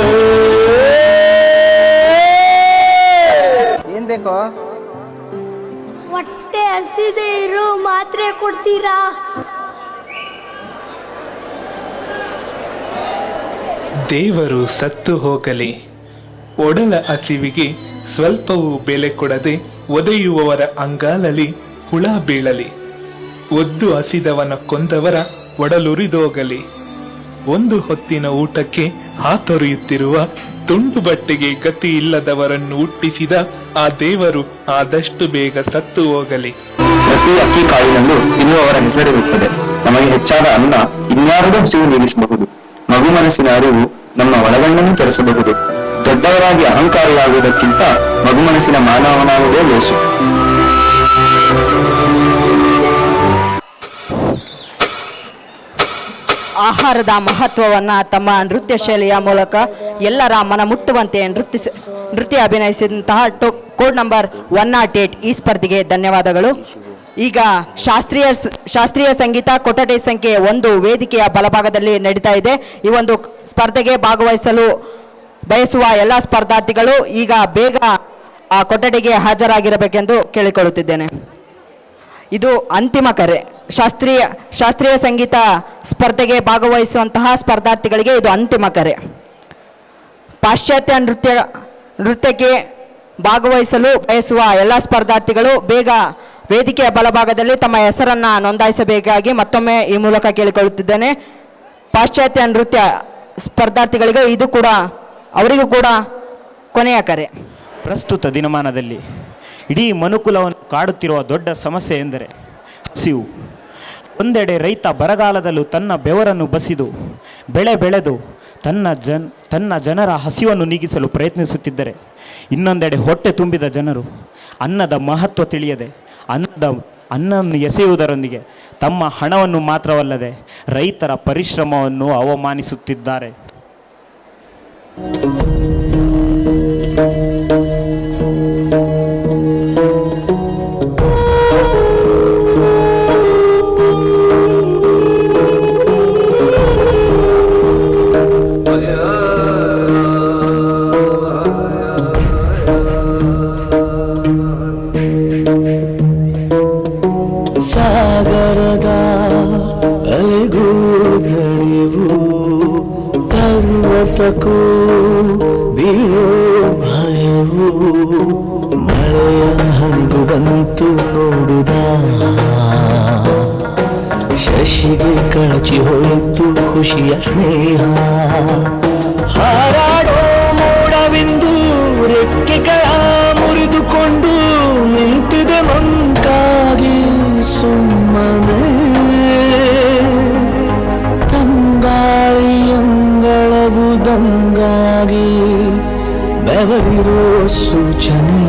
ಏನ್ ಬೇಕು ಹೊಟ್ಟೆ ಹಸಿದೆ ಇರೋ ಮಾತ್ರೆ ಕೊಡ್ತೀರಾ ದೇವರು ಸತ್ತು ಹೋಗಲಿ ಒಡಲ ಹಸಿವಿಗೆ ಸ್ವಲ್ಪವೂ ಬೆಲೆ ಕೊಡದೆ ಒದೆಯುವವರ ಅಂಗಾಲಲ್ಲಿ ಹುಳ ಬೀಳಲಿ ಒದ್ದು ಹಸಿದವನ ಕೊಂದವರ ಒಡಲುರಿದೋಗಲಿ ಒಂದು ಹೊತ್ತಿನ ಊಟಕ್ಕೆ ಹಾತೊರೆಯುತ್ತಿರುವ ತುಂಡು ಬಟ್ಟೆಗೆ ಗತಿ ಇಲ್ಲದವರನ್ನು ಹುಟ್ಟಿಸಿದ ಆ ದೇವರು ಆದಷ್ಟು ಬೇಗ ಸತ್ತು ಹೋಗಲಿ. ಪ್ರತಿ ಅಕ್ಕಿ ಕಾಯಿನಲ್ಲೂ ತಿನ್ನುವವರ ಹೆಸರಿರುತ್ತದೆ. ನಮಗೆ ಹೆಚ್ಚಾದ ಅನ್ನ ಇನ್ಯಾರಿಗೂ ಹಸಿವು ನೀಗಿಸಬಹುದು. ಮಗು ಮನಸ್ಸಿನ ಅರಿವು ನಮ್ಮ ಒಳಗಣ್ಣನ್ನು ತೆರೆಸಬಹುದು. ದೊಡ್ಡವರಾಗಿ ಅಹಂಕಾರಿಯಾಗುವುದಕ್ಕಿಂತ ಮಗು ಮನಸ್ಸಿನ ಮಾನವನಾಗುವುದೇ ಲೇಸು. ಆಹಾರದ ಮಹತ್ವವನ್ನು ತಮ್ಮ ನೃತ್ಯ ಶೈಲಿಯ ಮೂಲಕ ಎಲ್ಲರ ಮನ ಮುಟ್ಟುವಂತೆ ನೃತ್ಯ ನೃತ್ಯ ಅಭಿನಯಿಸಿದಂತಹ ಟೋ code number one nought eight ಈ ಸ್ಪರ್ಧೆಗೆ ಧನ್ಯವಾದಗಳು. ಈಗ ಶಾಸ್ತ್ರೀಯ ಶಾಸ್ತ್ರೀಯ ಸಂಗೀತ ಕೊಠಡಿ ಸಂಖ್ಯೆ ಒಂದು ವೇದಿಕೆಯ ಬಲಭಾಗದಲ್ಲಿ ನಡೀತಾ ಇದೆ. ಈ ಒಂದು ಸ್ಪರ್ಧೆಗೆ ಭಾಗವಹಿಸಲು ಬಯಸುವ ಎಲ್ಲ ಸ್ಪರ್ಧಾರ್ಥಿಗಳು ಈಗ ಬೇಗ ಆ ಕೊಠಡಿಗೆ ಹಾಜರಾಗಿರಬೇಕೆಂದು ಕೇಳಿಕೊಳ್ಳುತ್ತಿದ್ದೇನೆ. ಇದು ಅಂತಿಮ ಕರೆ. ಶಾಸ್ತ್ರೀಯ ಶಾಸ್ತ್ರೀಯ ಸಂಗೀತ ಸ್ಪರ್ಧೆಗೆ ಭಾಗವಹಿಸುವಂತಹ ಸ್ಪರ್ಧಾರ್ಥಿಗಳಿಗೆ ಇದು ಅಂತಿಮ ಕರೆ. ಪಾಶ್ಚಾತ್ಯ ನೃತ್ಯ ನೃತ್ಯಕ್ಕೆ ಭಾಗವಹಿಸಲು ಬಯಸುವ ಎಲ್ಲ ಸ್ಪರ್ಧಾರ್ಥಿಗಳು ಬೇಗ ವೇದಿಕೆಯ ಬಲಭಾಗದಲ್ಲಿ ತಮ್ಮ ಹೆಸರನ್ನು ನೋಂದಾಯಿಸಬೇಕಾಗಿ ಮತ್ತೊಮ್ಮೆ ಈ ಮೂಲಕ ಕೇಳಿಕೊಳ್ಳುತ್ತಿದ್ದೇನೆ. ಪಾಶ್ಚಾತ್ಯ ನೃತ್ಯ ಸ್ಪರ್ಧಾರ್ಥಿಗಳಿಗೆ ಇದು ಕೂಡ ಅವರಿಗೂ ಕೂಡ ಕೊನೆಯ ಕರೆ. ಪ್ರಸ್ತುತ ದಿನಮಾನದಲ್ಲಿ ಇಡೀ ಮನುಕುಲವನ್ನು ಕಾಡುತ್ತಿರುವ ದೊಡ್ಡ ಸಮಸ್ಯೆ ಎಂದರೆ ಹಸಿವು. ಒಂದೆಡೆ ರೈತ ಬರಗಾಲದಲ್ಲೂ ತನ್ನ ಬೆವರನ್ನು ಬಸಿದು ಬೆಳೆ ಬೆಳೆದು ತನ್ನ ಜನ್ ತನ್ನ ಜನರ ಹಸಿವನ್ನು ನೀಗಿಸಲು ಪ್ರಯತ್ನಿಸುತ್ತಿದ್ದರೆ, ಇನ್ನೊಂದೆಡೆ ಹೊಟ್ಟೆ ತುಂಬಿದ ಜನರು ಅನ್ನದ ಮಹತ್ವ ತಿಳಿಯದೆ ಅನ್ನದ ಅನ್ನವನ್ನು ಎಸೆಯುವುದರೊಂದಿಗೆ ತಮ್ಮ ಹಣವನ್ನು ಮಾತ್ರವಲ್ಲದೆ ರೈತರ ಪರಿಶ್ರಮವನ್ನು ಅವಮಾನಿಸುತ್ತಿದ್ದಾರೆ. ಮಳೆಯ ಹಂಗು ಬಂತು ನೋಡುದ ಶಶಿಗೆ ಕಳಚಿ ಹೋಯಿತು ಖುಷಿಯ ಸ್ನೇಹ ಹಾರಾಡೋ ಮೋಡವೆಂದು ರೆಕ್ಕೆಗಳ ಮುರಿದುಕೊಂಡು ನಿಂತಿದೆ ಮಂಕಾಗಿ ಸುಮ್ಮನೆ ತಂಗಾಳಿಯಂಗಳವುದಂಗಾಗಿ ಬೆವರಿರೋ ಸೂಚನೆ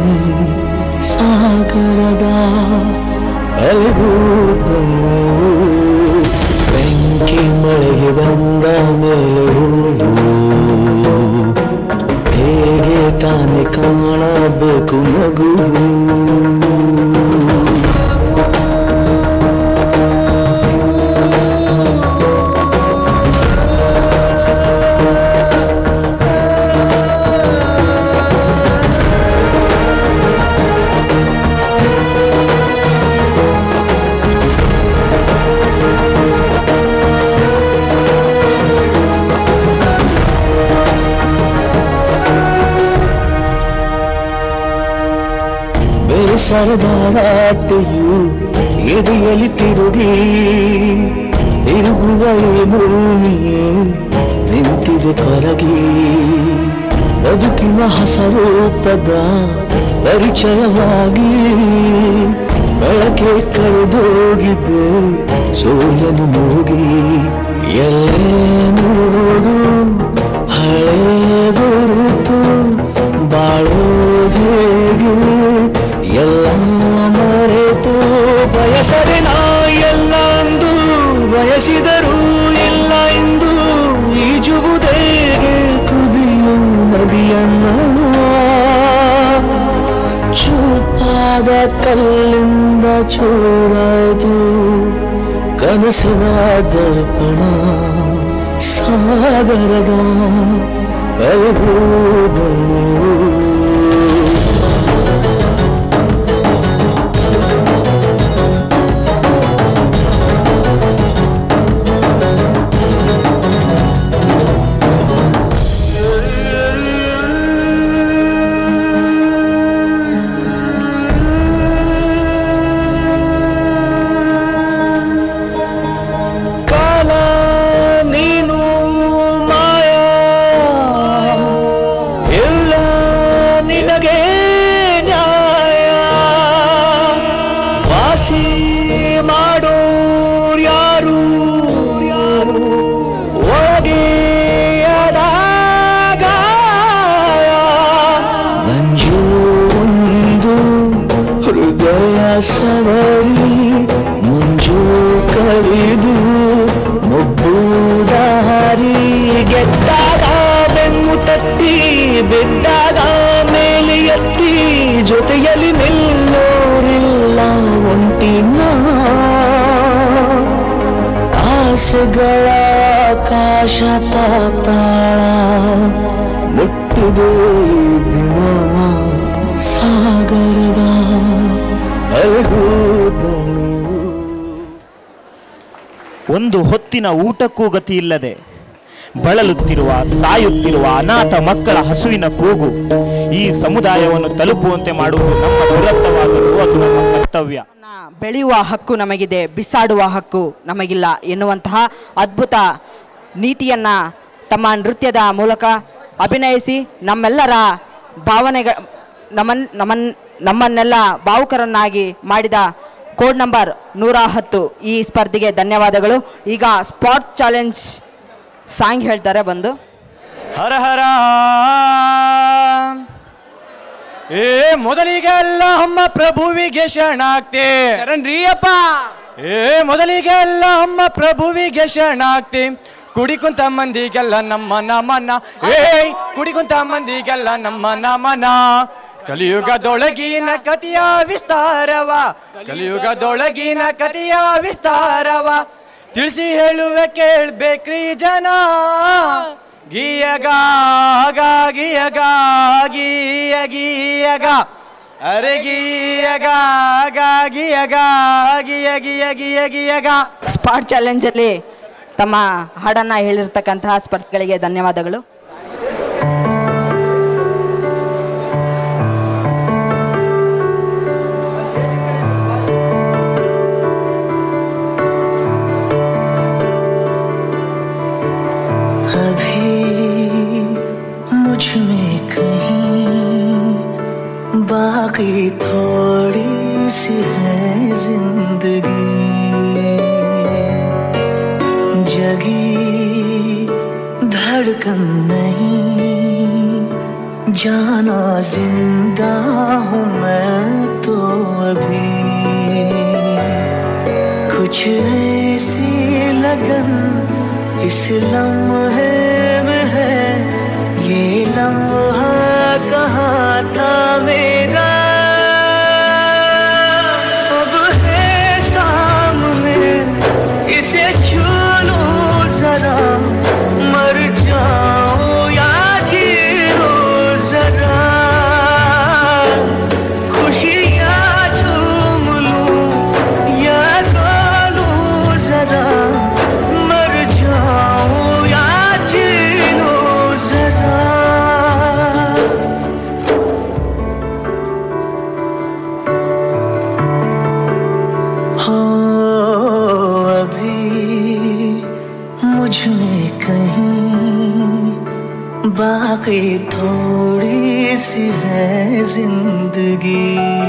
ಸಾಗರದ ಅಲೆಗೂದನ್ನು ಬೆಂಕಿ ಮಳೆಗೆ ಬಂದ ಮೇಲೆ ಹೂವು ಹೇಗೆ ತಾನೆ ಕಾಣಬೇಕು ನಗು ಸರದಾಟೆಯು ಎದೆಯಲ್ಲಿ ತಿರುಗಿ ತಿರುಗುವ ಭೂಮಿಯೇ ನಿಂತಿದೆ ಕರಗಿ ಬದುಕಿನ ಹಸರೂಪದ ಪರಿಚಯವಾಗಿ ಬೆಳಕೆ ಕಳೆದೋಗಿದೆ ಸೂರ್ಯನು ಮುಗಿ ಎಲ್ಲೇ ನೋಡು ಹಳೆ ಗುರುತು ಬಾಳೋದು ಹೇಗೆ ಎಲ್ಲ ಮರೆತು ಬಯಸದೆ ನಾ ಎಲ್ಲ ಅಂದು ಬಯಸಿದರೂ ಇಲ್ಲ ಎಂದು ಈಜುವುದೇಗೆ ಕುದಿಯು ನದಿಯನ್ನ ಚೂಪಾದ ಕಲ್ಲಿಂದ ಚೂರಾದು ಕನಸಿನ ದರ್ಪಣ ಸಾಗರದ ಅಲೆಗೂದನ್ನು ಸವರಿ ಮುಂಜು ಕವಿದು ಮುಗ್ಗುದಾರಿ ಗೆದ್ದಾಗ ಬೆನ್ನು ತಟ್ಟಿ ಬಿದ್ದಾಗ ಮೇಲೆ ಎತ್ತಿ ಜೊತೆಯಲ್ಲಿ ನಿಲ್ಲೋರಿಲ್ಲ ಒಂಟಿನ ಆಸೆಗಳ ಆಕಾಶ ಪಾತಾಳ ಮುಟ್ಟಿದೆ ದಿನ ಸಾಗರದ ಒಂದು ಹೊತ್ತಿನ ಊಟಕ್ಕೂ ಗತಿ ಇಲ್ಲದೆ ಬಳಲುತ್ತಿರುವ ಸಾಯುತ್ತಿರುವ ಅನಾಥ ಮಕ್ಕಳ ಹಸುವಿನ ಕೂಗು ಈ ಸಮುದಾಯವನ್ನು ತಲುಪುವಂತೆ ಮಾಡುವುದು ನಮ್ಮ ದುರತ್ತವಾದರೂ ಅದು ನಮ್ಮ ಕರ್ತವ್ಯ. ಬೆಳೆಯುವ ಹಕ್ಕು ನಮಗಿದೆ, ಬಿಸಾಡುವ ಹಕ್ಕು ನಮಗಿಲ್ಲ ಎನ್ನುವಂತಹ ಅದ್ಭುತ ನೀತಿಯನ್ನು ತಮ್ಮ ನೃತ್ಯದ ಮೂಲಕ ಅಭಿನಯಿಸಿ ನಮ್ಮೆಲ್ಲರ ಭಾವನೆಗಳ ನಮ್ಮನ್ ನಮ್ಮನ್ ನಮ್ಮನ್ನೆಲ್ಲ ಭಾವುಕರನ್ನಾಗಿ ಮಾಡಿದ ಕೋಡ್ ನಂಬರ್ ನೂರ ಹತ್ತು ಈ ಸ್ಪರ್ಧೆಗೆ ಧನ್ಯವಾದಗಳು. ಈಗ ಸ್ಪಾಟ್ ಚಾಲೆಂಜ್ ಸಾಂಗ್ ಹೇಳ್ತಾರೆ ಬಂದು. ಹರ ಹರ ಏ ಮೊದಲಿಗೆಲ್ಲ ಅಮ್ಮ ಪ್ರಭುವಿಗೆ ಶರಣಾಗ್ತೆ ಶರಣ್ರಿಯಪ್ಪ. ಏ ಮೊದಲಿಗೆಲ್ಲ ಅಮ್ಮ ಪ್ರಭುವಿಗೆ ಶರಣಾಗ್ತೆ ಕುಡಿಕುಂತ ಮಂದಿಗೆಲ್ಲ ನಮ್ಮ ನಮನ. ಏ ಕುಡಿಕುಂತ ಮಂದಿಗೆಲ್ಲ ನಮ್ಮ ನಮನ. ಕಲಿಯುಗದೊಳಗಿನ ಕಥೆಯ ವಿಸ್ತಾರವ ಕಲಿಯುಗದೊಳಗಿನ ಕಥೆಯ ವಿಸ್ತಾರವ ತಿಳಿಸಿ ಹೇಳುವೆ ಕೇಳ್ಬೇಕ್ರಿ ಜನ. ಗೀಯಗ ಗಿಯಗ ಗೀಯ ಗೀಯಗ ಅರೆ ಗೀಯಗ ಗಿಯಗ ಗಿಯ ಗಿಯ ಗಿಯ ಗಿಯಗ. ಸ್ಪಾಟ್ ಚಾಲೆಂಜಲ್ಲಿ ತಮ್ಮ ಹಾಡನ್ನು ಹೇಳಿರ್ತಕ್ಕಂತಹ ಸ್ಪರ್ಧಿಗಳಿಗೆ ಧನ್ಯವಾದಗಳು. बाकी थोड़ी सी है जिंदगी, जगी धड़कन नहीं, जाना जिंदा हूँ मैं तो अभी। कुछ ऐसी लगन इस लम्हे में है, ये लम्हा कहाँ था मेरा, अब है सामने इसे छू लो जरा, मर जाओ या जी लो जरा, खुशियाँ झूम लूं या रो लूं जरा, मर जाओ या जी लो जरा। हो अभी मुझ में कहीं बाकी थोड़ी सी है जिंदगी।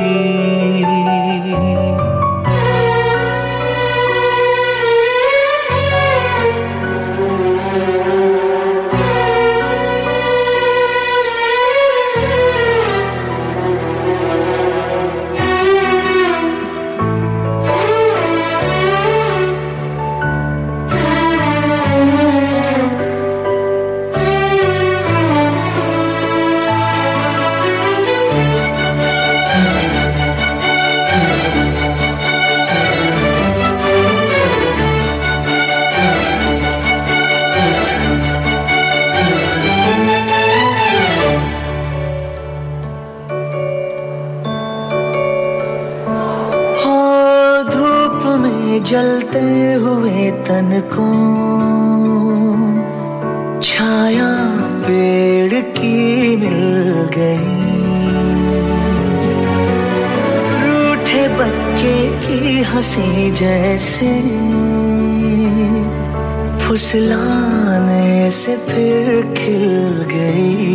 जलते हुए तन को छाया पेड़ की मिल गई, रूठे बच्चे की हंसी जैसे फुसलाने से फिर खिल गई।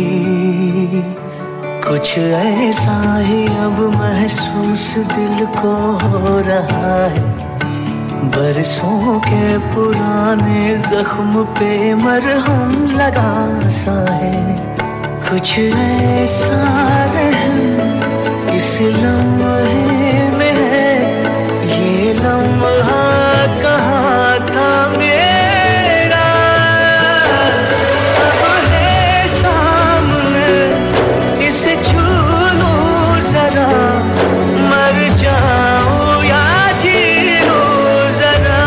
कुछ ऐसा ही अब महसूस दिल को हो रहा है, बरसों के पुराने जख्म पे मरहम लगा सा है। कुछ ऐसा रहम इस लम्हे में है, ये लम्हा कहाँ था मेरा, अब है सामने इसे छू लो जरा, मर जाओ या जी लो जरा,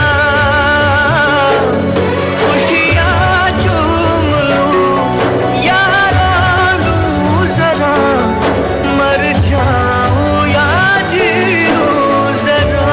खुशियाँ झूम लूं या रो लूं जरा, मर जाओ या जी लो जरा।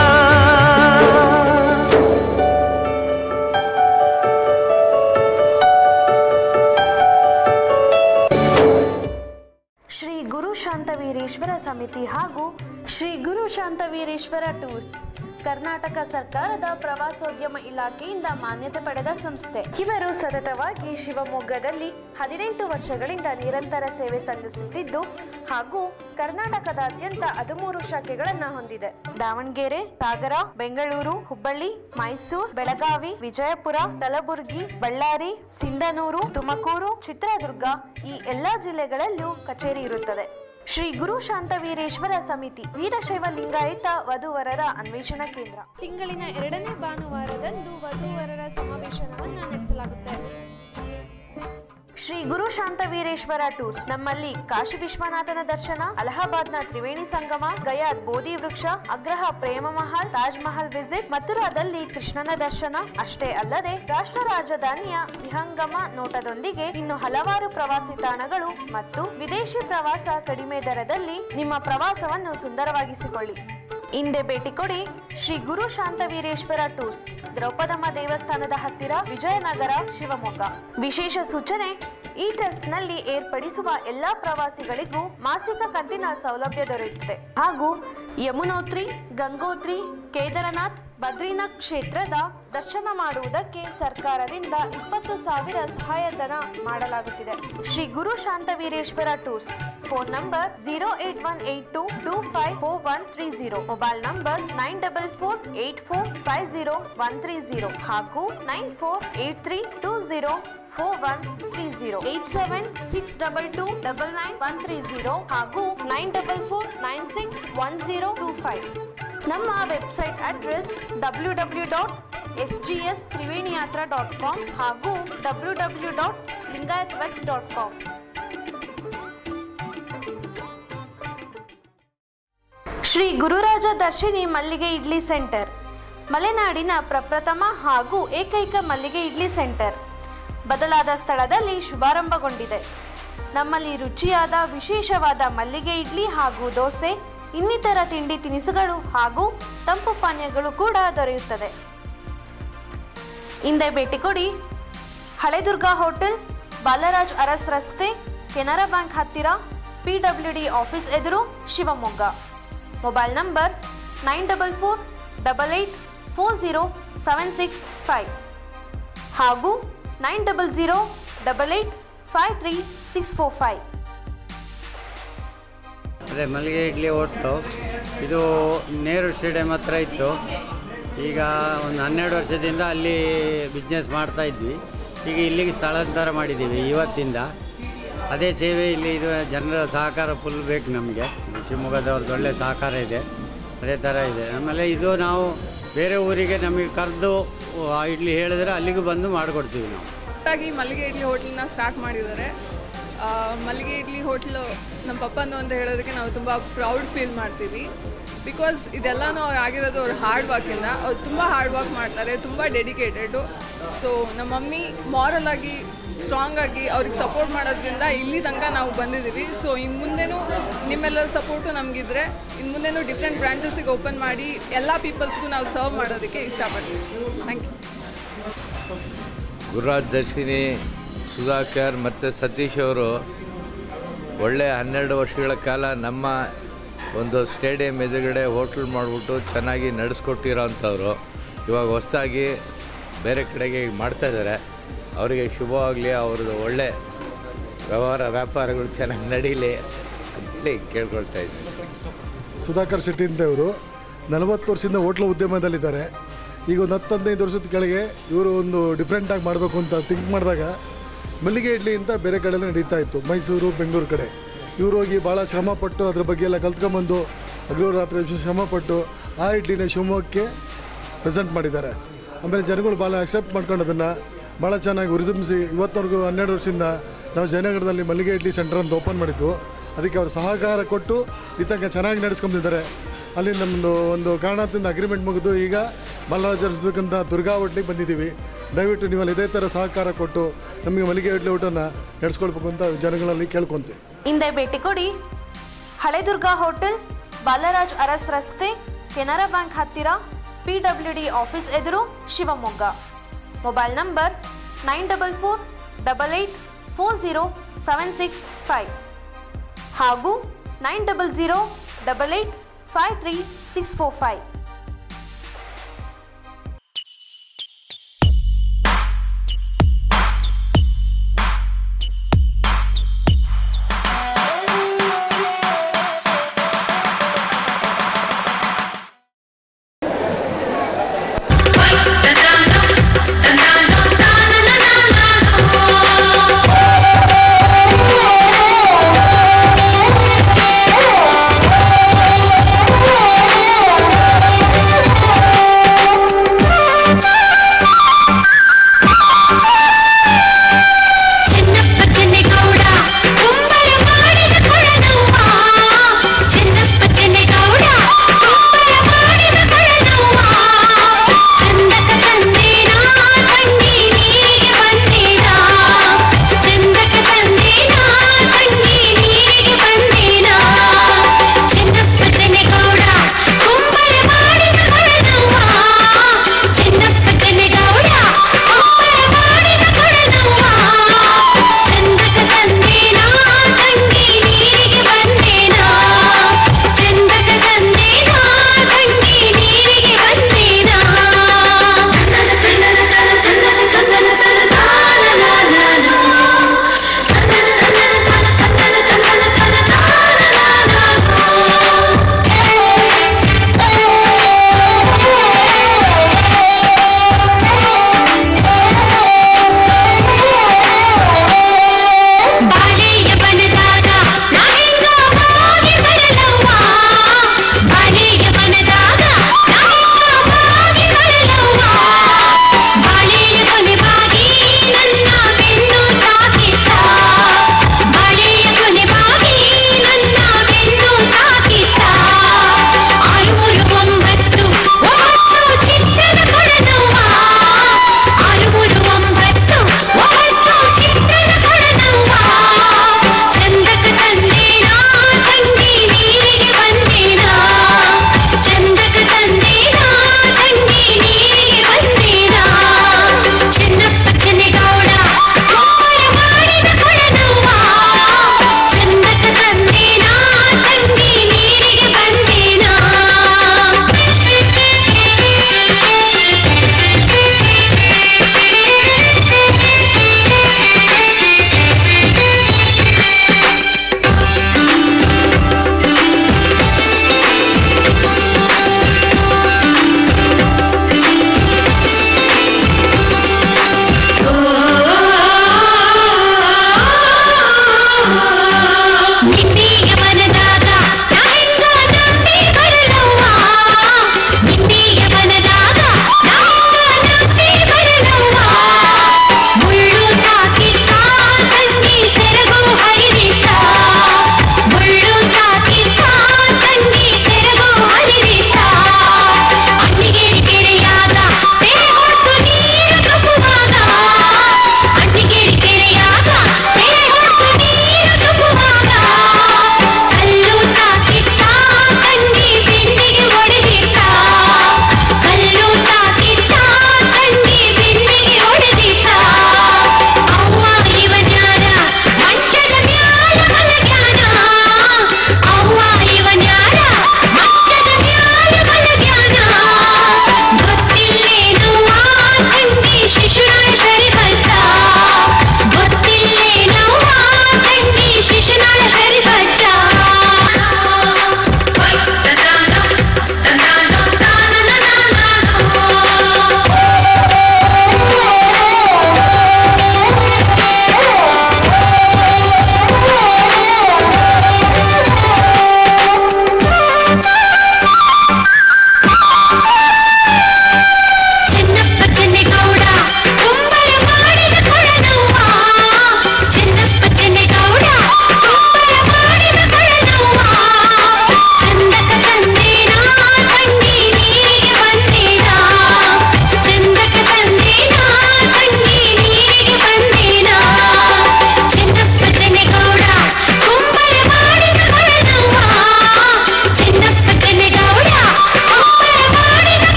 ಶ್ರೀ ಗುರು ಶಾಂತವೀರೇಶ್ವರ ಸಮಿತಿ ಹಾಗೂ ಶ್ರೀ ಗುರು ಶಾಂತವೀರೇಶ್ವರ ಟೂರ್ಸ್ ಕರ್ನಾಟಕ ಸರ್ಕಾರದ ಪ್ರವಾಸೋದ್ಯಮ ಇಲಾಖೆಯಿಂದ ಮಾನ್ಯತೆ ಪಡೆದ ಸಂಸ್ಥೆ. ಇವರು ಸತತವಾಗಿ ಶಿವಮೊಗ್ಗದಲ್ಲಿ ಹದಿನೆಂಟು ವರ್ಷಗಳಿಂದ ನಿರಂತರ ಸೇವೆ ಸಲ್ಲಿಸುತ್ತಿದ್ದು ಹಾಗೂ ಕರ್ನಾಟಕದಾದ್ಯಂತ ಹದಿಮೂರು ಶಾಖೆಗಳನ್ನು ಹೊಂದಿದೆ. ದಾವಣಗೆರೆ, ಸಾಗರ, ಬೆಂಗಳೂರು, ಹುಬ್ಬಳ್ಳಿ, ಮೈಸೂರು, ಬೆಳಗಾವಿ, ವಿಜಯಪುರ, ಕಲಬುರಗಿ, ಬಳ್ಳಾರಿ, ಸಿಂಧನೂರು, ತುಮಕೂರು, ಚಿತ್ರದುರ್ಗ ಈ ಎಲ್ಲಾ ಜಿಲ್ಲೆಗಳಲ್ಲೂ ಕಚೇರಿ ಇರುತ್ತದೆ. ಶ್ರೀ ಗುರು ಶಾಂತವೀರೇಶ್ವರ ಸಮಿತಿ ವೀರಶೈವ ಲಿಂಗಾಯತ ವಧುವರರ ಅನ್ವೇಷಣಾ ಕೇಂದ್ರ. ತಿಂಗಳಿನ ಎರಡನೇ ಭಾನುವಾರದಂದು ವಧುವರರ ಸಮಾವೇಶನವನ್ನು ನಡೆಸಲಾಗುತ್ತೆ. ಶ್ರೀ ಗುರು ಶಾಂತವೀರೇಶ್ವರ ಟೂರ್ಸ್ ನಮ್ಮಲ್ಲಿ ಕಾಶಿ ವಿಶ್ವನಾಥನ ದರ್ಶನ, ಅಲಹಾಬಾದ್ನ ತ್ರಿವೇಣಿ ಸಂಗಮ, ಗಯಾದ್ ಬೋಧಿ ವೃಕ್ಷ, ಅಗ್ರಹ ಪ್ರೇಮ ಮಹಲ್, ತಾಜ್ ಮಹಲ್ ವಿಸಿಟ್, ಮಥುರಾದಲ್ಲಿ ಕೃಷ್ಣನ ದರ್ಶನ ಅಷ್ಟೇ ಅಲ್ಲದೆ ರಾಷ್ಟ್ರ ರಾಜಧಾನಿಯ ವಿಹಂಗಮ ನೋಟದೊಂದಿಗೆ ಇನ್ನು ಹಲವಾರು ಪ್ರವಾಸಿ ತಾಣಗಳು ಮತ್ತು ವಿದೇಶಿ ಪ್ರವಾಸ ಕಡಿಮೆ ದರದಲ್ಲಿ ನಿಮ್ಮ ಪ್ರವಾಸವನ್ನು ಸುಂದರವಾಗಿಸಿಕೊಳ್ಳಿ. ಹಿಂದೆ ಭೇಟಿ ಕೊಡಿ ಶ್ರೀ ಗುರು ಶಾಂತವೀರೇಶ್ವರ ಟೂರ್ಸ್, ದ್ರೌಪದಮ್ಮ ದೇವಸ್ಥಾನದ ಹತ್ತಿರ, ವಿಜಯನಗರ, ಶಿವಮೊಗ್ಗ. ವಿಶೇಷ ಸೂಚನೆ, ಈ ಟ್ರಸ್ಟ್ ನಲ್ಲಿ ಏರ್ಪಡಿಸುವ ಎಲ್ಲಾ ಪ್ರವಾಸಿಗಳಿಗೂ ಮಾಸಿಕ ಕಂತಿನ ಸೌಲಭ್ಯ ದೊರೆಯುತ್ತದೆ ಹಾಗೂ ಯಮುನೋತ್ರಿ, ಗಂಗೋತ್ರಿ, ಕೇದಾರನಾಥ್, ಬದ್ರಿನಾಥ್ ಕ್ಷೇತ್ರದ ದರ್ಶನ ಮಾಡುವುದಕ್ಕೆ ಸರ್ಕಾರದಿಂದ ಇಪ್ಪತ್ತು ಸಾವಿರ ಸಹಾಯಧನ ಮಾಡಲಾಗುತ್ತಿದೆ. Shri Guru Shantaveereshwara tours. Phone number zero eight one eight two two five four one three zero, mobile number nine double four eight four five zero one three zero ಹಾಗೂ nine four eight three two zero four one three zero, eight seven six double two double nine one three zero ಹಾಗೂ nine double four nine six one zero two five. ನಮ್ಮ website address W W dot S G S Triveni Yatra dot com ಹಾಗೂ W W dot Lingayat vets dot com. Shri Gururaja Darshini Mallige idli centre, ಮಲೆನಾಡಿನ ಪ್ರಪ್ರಥಮ ಹಾಗೂ ಏಕೈಕ ಮಲ್ಲಿಗೆ ಇಡ್ಲಿ ಸೆಂಟರ್ ಬದಲಾದ ಸ್ಥಳದಲ್ಲಿ ಶುಭಾರಂಭಗೊಂಡಿದೆ. ನಮ್ಮಲ್ಲಿ ರುಚಿಯಾದ ವಿಶೇಷವಾದ ಮಲ್ಲಿಗೆ ಇಡ್ಲಿ ಹಾಗೂ ದೋಸೆ, ಇನ್ನಿತರ ತಿಂಡಿ ತಿನಿಸುಗಳು ಹಾಗೂ ತಂಪು ಪಾನೀಯಗಳು ಕೂಡ ದೊರೆಯುತ್ತದೆ. ಹಿಂದೆ ಭೇಟಿ ಕೊಡಿ. ಹಳೆದುರ್ಗ ಹೋಟೆಲ್, ಬಾಲರಾಜ್ ಅರಸ್ ರಸ್ತೆ, ಕೆನರಾ ಬ್ಯಾಂಕ್ ಹತ್ತಿರ, ಪಿ ಡಬ್ಲ್ಯೂ ಡಿ ಆಫೀಸ್ ಎದುರು, Shivamogga. Mobile number nine double four double eight four zero seven six five ಹಾಗೂ nine double zero double eight five three six four five. ಅದೇ ಮಲ್ಲಿಗೆ ಇಡ್ಲಿ ಹೋಟ್ಲು ಇದು ನೆಹರು ಸ್ಟೇಡಿಯಂ ಹತ್ರ ಇತ್ತು. ಈಗ ಒಂದು ಹನ್ನೆರಡು ವರ್ಷದಿಂದ ಅಲ್ಲಿ ಬಿಸ್ನೆಸ್ ಮಾಡ್ತಾಯಿದ್ವಿ. ಈಗ ಇಲ್ಲಿಗೆ ಸ್ಥಳಾಂತರ ಮಾಡಿದ್ದೀವಿ ಇವತ್ತಿಂದ. ಅದೇ ಸೇವೆ ಇಲ್ಲಿ ಇದು ಜನರ ಸಹಕಾರ ಫುಲ್ ಬೇಕು ನಮಗೆ. ಶಿವಮೊಗ್ಗದವ್ರದ್ದು ಒಳ್ಳೆ ಸಹಕಾರ ಇದೆ, ಅದೇ ಥರ ಇದೆ. ಆಮೇಲೆ ಇದು ನಾವು ಬೇರೆ ಊರಿಗೆ ನಮಗೆ ಕರೆದು ಇಡ್ಲಿ ಹೇಳಿದ್ರೆ ಅಲ್ಲಿಗೂ ಬಂದು ಮಾಡಿಕೊಡ್ತೀವಿ ನಾವು. ಒಟ್ಟಾಗಿ ಮಲ್ಲಿಗೆ ಇಡ್ಲಿ ಹೋಟ್ಲನ್ನ ಸ್ಟಾರ್ಟ್ ಮಾಡಿದ್ದಾರೆ. ಮಲ್ಲಿಗೆ ಇಡ್ಲಿ ಹೋಟ್ಲು ನಮ್ಮ ಪಪ್ಪಂದು ಅಂತ ಹೇಳೋದಕ್ಕೆ ನಾವು ತುಂಬ ಪ್ರೌಡ್ ಫೀಲ್ ಮಾಡ್ತೀವಿ. ಬಿಕಾಸ್ ಇದೆಲ್ಲನೂ ಅವ್ರು ಆಗಿರೋದು ಅವ್ರ ಹಾರ್ಡ್ ವರ್ಕಿಂದ. ಅವ್ರು ತುಂಬ ಹಾರ್ಡ್ ವರ್ಕ್ ಮಾಡ್ತಾರೆ, ತುಂಬ ಡೆಡಿಕೇಟೆಡು. ಸೊ ನಮ್ಮ ಮಮ್ಮಿ ಮಾರಲ್ ಆಗಿ ಸ್ಟ್ರಾಂಗ್ ಆಗಿ ಅವ್ರಿಗೆ ಸಪೋರ್ಟ್ ಮಾಡೋದ್ರಿಂದ ಇಲ್ಲಿ ತನಕ ನಾವು ಬಂದಿದ್ದೀವಿ. ಸೊ ಇನ್ನು ಮುಂದೆನೂ ನಿಮ್ಮೆಲ್ಲರ ಸಪೋರ್ಟು ನಮಗಿದ್ರೆ ಇನ್ನು ಮುಂದೆನೂ ಡಿಫ್ರೆಂಟ್ ಬ್ರಾಂಚಸ್ಸಿಗೆ ಓಪನ್ ಮಾಡಿ ಎಲ್ಲ ಪೀಪಲ್ಸ್ಗೂ ನಾವು ಸರ್ವ್ ಮಾಡೋದಕ್ಕೆ ಇಷ್ಟಪಡ್ತೀವಿ. Thank you. ಗುರುರಾಜ್ ದರ್ಶಿನಿ, ಸುಧಾಕರ್ ಮತ್ತು ಸತೀಶ್ ಅವರು ಒಳ್ಳೆಯ ಹನ್ನೆರಡು ವರ್ಷಗಳ ಕಾಲ ನಮ್ಮ ಒಂದು ಸ್ಟೇಡಿಯಂ ಎದುರುಗಡೆ ಹೋಟ್ಲ್ ಮಾಡಿಬಿಟ್ಟು ಚೆನ್ನಾಗಿ ನಡೆಸ್ಕೊಟ್ಟಿರೋ ಅಂಥವ್ರು. ಇವಾಗ ಹೊಸದಾಗಿ ಬೇರೆ ಕಡೆಗೆ ಮಾಡ್ತಾಯಿದ್ದಾರೆ. ಅವರಿಗೆ ಶುಭವಾಗಲಿ, ಅವ್ರದ್ದು ಒಳ್ಳೆ ವ್ಯವಹಾರ ವ್ಯಾಪಾರಗಳು ಚೆನ್ನಾಗಿ ನಡೀಲಿ ಅಂತೇಳಿ ಕೇಳ್ಕೊಳ್ತಾ ಇದ್ದೀನಿ. ಸುಧಾಕರ್ ಶೆಟ್ಟಿ ಅಂತ ಇವರು ನಲವತ್ತು ವರ್ಷದಿಂದ ಹೋಟ್ಲು ಉದ್ಯಮದಲ್ಲಿದ್ದಾರೆ. ಈಗ ಒಂದು ಹತ್ತು ಹದಿನೈದು ವರ್ಷದ ಕೆಳಗೆ ಇವರು ಒಂದು ಡಿಫ್ರೆಂಟಾಗಿ ಮಾಡಬೇಕು ಅಂತ ಥಿಂಕ್ ಮಾಡಿದಾಗ ಮಲ್ಲಿಗೆ ಇಡ್ಲಿ ಅಂತ ಬೇರೆ ಕಡೆಯಲ್ಲೇ ನಡೀತಾ ಇತ್ತು, ಮೈಸೂರು ಬೆಂಗಳೂರು ಕಡೆ. ಇವರು ಹೋಗಿ ಭಾಳ ಶ್ರಮಪಟ್ಟು ಅದ್ರ ಬಗ್ಗೆ ಎಲ್ಲ ಕಲ್ತ್ಕೊಂಬಂದು ಹಗಲು ರಾತ್ರಿ ಶ್ರಮಪಟ್ಟು ಆ ಇಡ್ಲಿನ ಶಿವಮೊಗ್ಗಕ್ಕೆ ಪ್ರೆಸೆಂಟ್ ಮಾಡಿದ್ದಾರೆ. ಆಮೇಲೆ ಜನಗಳು ಭಾಳ ಅಕ್ಸೆಪ್ಟ್ ಮಾಡ್ಕೊಂಡು ಅದನ್ನು ಭಾಳ ಚೆನ್ನಾಗಿ ಹುರಿದುಂಬಿಸಿ ಇವತ್ತವರೆಗೂ ಹನ್ನೆರಡು ವರ್ಷದಿಂದ ನಾವು ಜಯನಗರದಲ್ಲಿ ಮಲ್ಲಿಗೆ ಇಡ್ಲಿ ಸೆಂಟರ್ ಅಂತ ಓಪನ್ ಮಾಡಿದ್ದು. ಅದಕ್ಕೆ ಅವರು ಸಹಕಾರ ಕೊಟ್ಟು ಈ ತನಕ ಚೆನ್ನಾಗಿ ನಡೆಸ್ಕೊಂಡಿದ್ದಾರೆ. ಅಲ್ಲಿ ನಮ್ಮದು ಒಂದು ಕಾರಣದಿಂದ ಅಗ್ರಿಮೆಂಟ್ ಮುಗಿದು ಈಗ ಬಾಲರಾಜರ್ಸ್ಬೇಕಂತ ದುರ್ಗಾ ಹೋಟ್ಲಿಗೆ ಬಂದಿದ್ದೀವಿ. ದಯವಿಟ್ಟು ನೀವು ಅಲ್ಲಿ ಇದೇ ಥರ ಸಹಕಾರ ಕೊಟ್ಟು ನಮಗೆ ಮಲ್ಲಿಗೆ ಇಡ್ಲಿ ಊಟನ ನಡೆಸ್ಕೊಳ್ಬೇಕು ಅಂತ ಜನಗಳಲ್ಲಿ ಕೇಳ್ಕೊತೀವಿ. ಹಿಂದೆ ಭೇಟಿ ಕೊಡಿ. ಹಳೆದುರ್ಗ ಹೋಟೆಲ್, ಬಾಲರಾಜ್ ಅರಸ್ ರಸ್ತೆ, ಕೆನರಾ ಬ್ಯಾಂಕ್ ಹತ್ತಿರ, ಪಿ ಡಬ್ಲ್ಯೂ ಡಿ ಆಫೀಸ್ ಎದುರು, Shivamogga. Mobile number nine double four double eight four zero seven six five ಹಾಗೂ nine double zero double eight five three six four five. Oh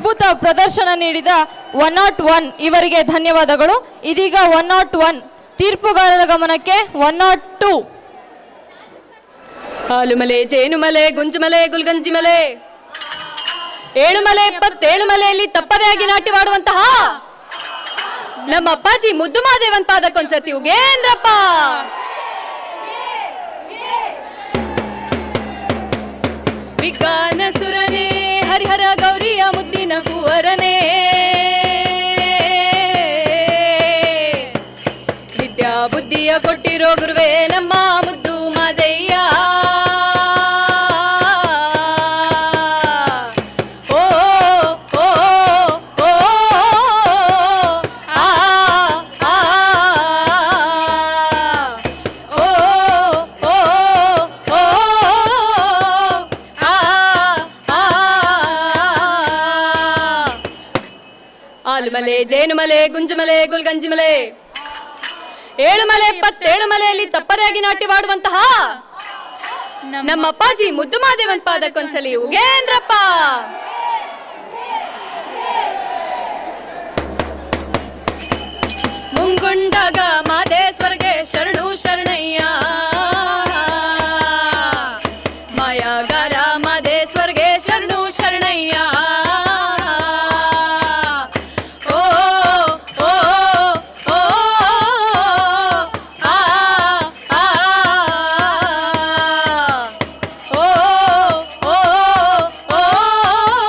ಅದ್ಭುತ ಪ್ರದರ್ಶನ ನೀಡಿದ ಒನ್ ನಾಟ್ ಒನ್ ಇವರಿಗೆ ಧನ್ಯವಾದಗಳು. ಇದೀಗ ಒನ್ ನಾಟ್ ಒನ್ ತೀರ್ಪುಗಾರರ ಗಮನಕ್ಕೆ. ಒನ್ ನಾಟ್ ಟೂ ಹಾಲುಮಲೆ ಜೇನುಮಲೆ ಗುಂಜುಮಲೆ ಗುಲ್ಗಂಜಿಮಲೆ ಏಳುಮಲೆ ಎಪ್ಪತ್ತೇಳು ಮಲೆಯಲ್ಲಿ ತಪ್ಪದೆಯಾಗಿ ನಾಟ್ಯವಾಡುವಂತಹ ನಮ್ಮ ಅಪ್ಪಾಜಿ ಮುದ್ದು ಮಾದೇವನ್ ಪಾದಕ್ಕೊಂದ್ಸತಿ ಉಗೇಂದ್ರಪ್ಪ. ವಿಜ್ಞಾನ ಸುರನೇ ಹರಿಹರ ಗೌರಿಯ ಮುದ್ದಿನ ಕುವರನೇ ವಿದ್ಯಾ ಬುದ್ಧಿಯ ಕೊಟ್ಟಿರೋ ಗುರುವೇ ನಮ್ಮ ಮುದ್ದು ಮಾದಯ್ಯ. ಓ ಓ ಓ ಆ ಆ ಓ ಓ ಓ ಆ ಆ ಆಲುಮಲೆ ಜೇನುಮಲೆ ಗುಂಜುಮಲೆ ಗುಲ್ಗಂಜಿಮಲೆ ಏಳುಮಲೆ ಎಪ್ಪತ್ತೇಳು ಮಲೆಯಲ್ಲಿ ತಪ್ಪರೆಯಾಗಿ ನಾಟ್ಯವಾಡುವಂತಹ ನಮ್ಮ ಅಪ್ಪಾಜಿ ಮುದ್ದು ಮಾದೇವನ್ ಪಾದಕ್ಕೊಂದ್ಸಲಿ ಉಗೇಂದ್ರಪ್ಪ. ಮುಂಗುಂಡಾಗ ಮಾದೇಶ್ವರ್ಗೆ ಶರಣು ಶರಣಯ್ಯ ಮಾಯಾಗಾರ ಮಾದೇಶ್ವರ್ಗೆ ಶರಣು ಶರಣಯ್ಯ. ಓ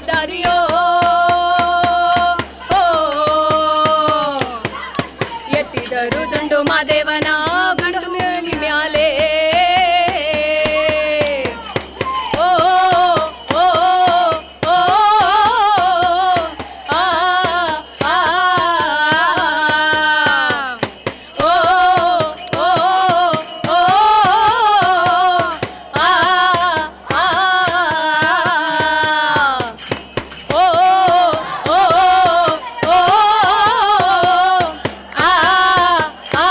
ದಾರಿಯೋ ಎತ್ತಿದರು ದುಂಡು ಮಾದೇವನ ಗಂಡು ಮೇಲಿ ಮ್ಯಾಲೆ ಓ ಓ ಓ ಆ ಆ ಓ ಓ ಓ ಆ ಆ ಓ ಓ ಓ ಆ ಆ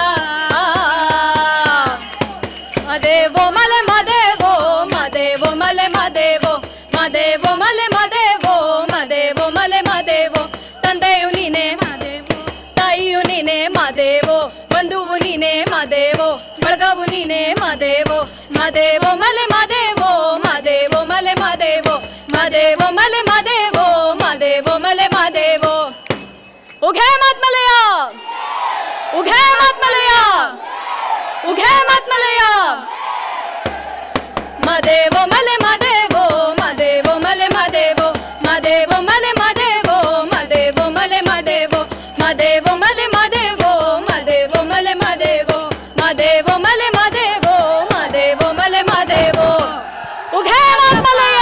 ಮದೇವೋ ಮಲೆ ಮದೇವೋ ಮದೇವೋ ಮಲೆ ಮದೇವೋ ಮದೇವೋ ಮಲೆ ಮದೇವೋ ಮದೇವೋ ಮಲೆ ಮದೇವೋ ತಂದೆಯು ನೀನೆ ಮದೇವೋ ತಾಯಿಯು ನೀನೆ ಮದೇವೋ ಬಂಧುವು ನೀನೆ ಮದೇವೋ ಬಳಗವು ನೀನೆ ಮದೇವೋ ಮದೇವೋ ಮಲೆ ಮದೇವೋ ಮದೇವೋ ಮಲೆ ಮದೇವೋ ಮದೇವೋ ಮಲೆ ಮದೇವೋ ಮದೇವೋ ಮಲೆ ಮದೇವೋ ಉಘೇ ಮಾತ್ಮಲಯ ಉಘೇ ಮಾತ್ಮಲಯ ಉಘೇ ಮಾತ್ಮಲಯ ಮದೇವೋ ಮಲೆ ಮದೇವೋ ಮದೇವೋ ಮಲೆ ಮದೇವೋ ಮದೇವೋ ಮಲೆ ಮದೇವೋ ಮದೇವೋ ಮಲೆ ಮದೇವೋ ಮದೇವೋ ಮಲೆ ಮದೇವೋ ಮದೇವೋ ಮಲೆ ಮದೇವೋ ಮದೇವೋ ಮಲೆ ಮದೇವೋ ಮದೇವೋ ಮಲೆ ಮದೇವೋ ಉಘೇ ಮಾತ್ಮಲಯ.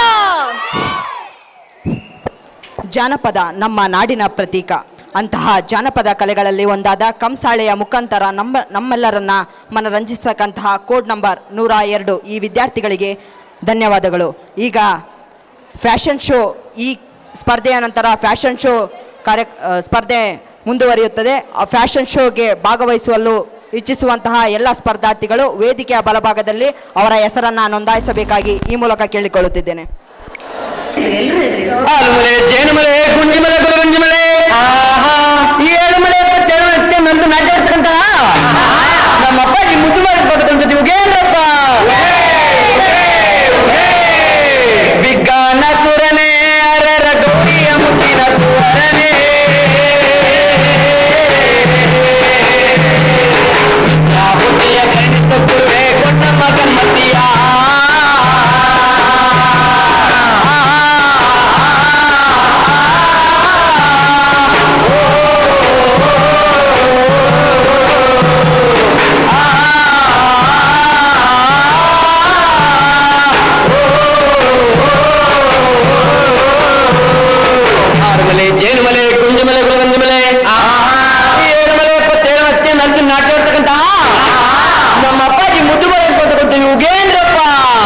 ಜಾನಪದ ನಮ್ಮ ನಾಡಿನ ಪ್ರತೀಕ. ಅಂತಹ ಜಾನಪದ ಕಲೆಗಳಲ್ಲಿ ಒಂದಾದ ಕಂಸಾಳೆಯ ಮುಖಾಂತರ ನಮ್ಮ ನಮ್ಮೆಲ್ಲರನ್ನ ಮನರಂಜಿಸತಕ್ಕಂತಹ ಕೋಡ್ ನಂಬರ್ ನೂರ ಎರಡು ಈ ವಿದ್ಯಾರ್ಥಿಗಳಿಗೆ ಧನ್ಯವಾದಗಳು. ಈಗ ಫ್ಯಾಷನ್ ಶೋ, ಈ ಸ್ಪರ್ಧೆಯ ನಂತರ ಫ್ಯಾಷನ್ ಶೋ ಕಾರ್ಯ ಸ್ಪರ್ಧೆ ಮುಂದುವರಿಯುತ್ತದೆ. ಆ ಫ್ಯಾಷನ್ ಶೋಗೆ ಭಾಗವಹಿಸಲು ಇಚ್ಛಿಸುವಂತಹ ಎಲ್ಲ ಸ್ಪರ್ಧಾರ್ಥಿಗಳು ವೇದಿಕೆಯ ಬಲಭಾಗದಲ್ಲಿ ಅವರ ಹೆಸರನ್ನು ನೋಂದಾಯಿಸಬೇಕಾಗಿ ಈ ಮೂಲಕ ಕೇಳಿಕೊಳ್ಳುತ್ತಿದ್ದೇನೆ. ಆಲುಮಲೆ ಜೇನುಮಲೆ ಗುಂಜಿಮಲೆ ಗುರುಗುಂಜಿಮಲೆ ಆಹಾ ಈ ಏಳುಮಲೆ ಎಪ್ಪತ್ತೇಳು ನಂದು ನಾಟ್ಯಕ್ಕಂತ ನಮ್ಮ ಅಪ್ಪಾಜಿ ಮುದ್ದು ಮಾಡಿಸ್ಬೇಕು ಅನ್ಸುತ್ತೆ ಇವಾಗೇನಪ್ಪ ವಿಜ್ಞಾನ ಸುರನೆ ಅರರ ಗೌರಿಯ ಮುತ್ತಿನ ಸುವರನೆ ಬುದ್ಧಿಯ ಖಂಡಿತ ಗುರುವೆ ಕೊಟ್ಟಮ್ಮ ಕನ್ಮತಿಯ ಆರುಮಲೆ ಜೇನುಮಲೆ ಗುಂಜುಮಲೆ ಗುರುಗಂಜುಮಲೆ ಏಳುಮಲೆ ಎಪ್ಪತ್ತೇಳು ಮತ್ತೆ ನಂದು ನಾಟ್ಯ ಇರ್ತಕ್ಕಂತ ನಮ್ಮ ಅಪ್ಪಾಜಿ ಮುದ್ದು ಬರೆಸ್ಕೊಳ್ತಕ್ಕಂಥ ಇವಾಗೇನ್ರಪ್ಪ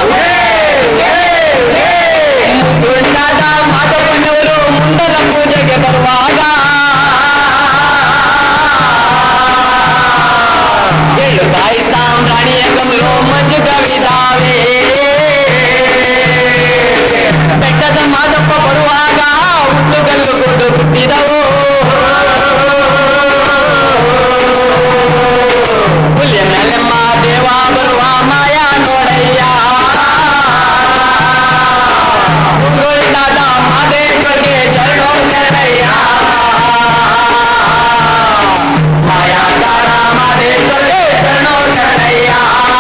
ಮುಂದಾದ ಮಾಧವಣ್ಣವರು ಮುಂಡಲ ಪೂಜೆಗೆ ಬರುವಾಗ ಎಳ್ಳು ತಾಯಿ ಸಾಮ್ರಾಣಿಯ ಕಮಲು ಮಂಜು ಕವಿದಾವೆ ಬೆಟ್ಟದ ಮಾದಪ್ಪ ಬರುವಾಗ ಹುಟ್ಟುಗಲ್ಲು ಕೊಟ್ಟು ಹುಟ್ಟಿದವು ಹುಲಿಯ ಮೇಲೆಮ್ಮ ದೇವ ಬರುವ ಮಾಯ ನೋಡಯ್ಯ ಉಂಗುಳಿದಾದ ಮಾದೇಶ್ವರಿಗೆ ಶರಣೋ ಶರಣಯ್ಯ ಮಾಯಾದಾರ ಮಾದೇಶ್ವರಿಗೆ ಶರಣೋ ಶರಣಯ್ಯ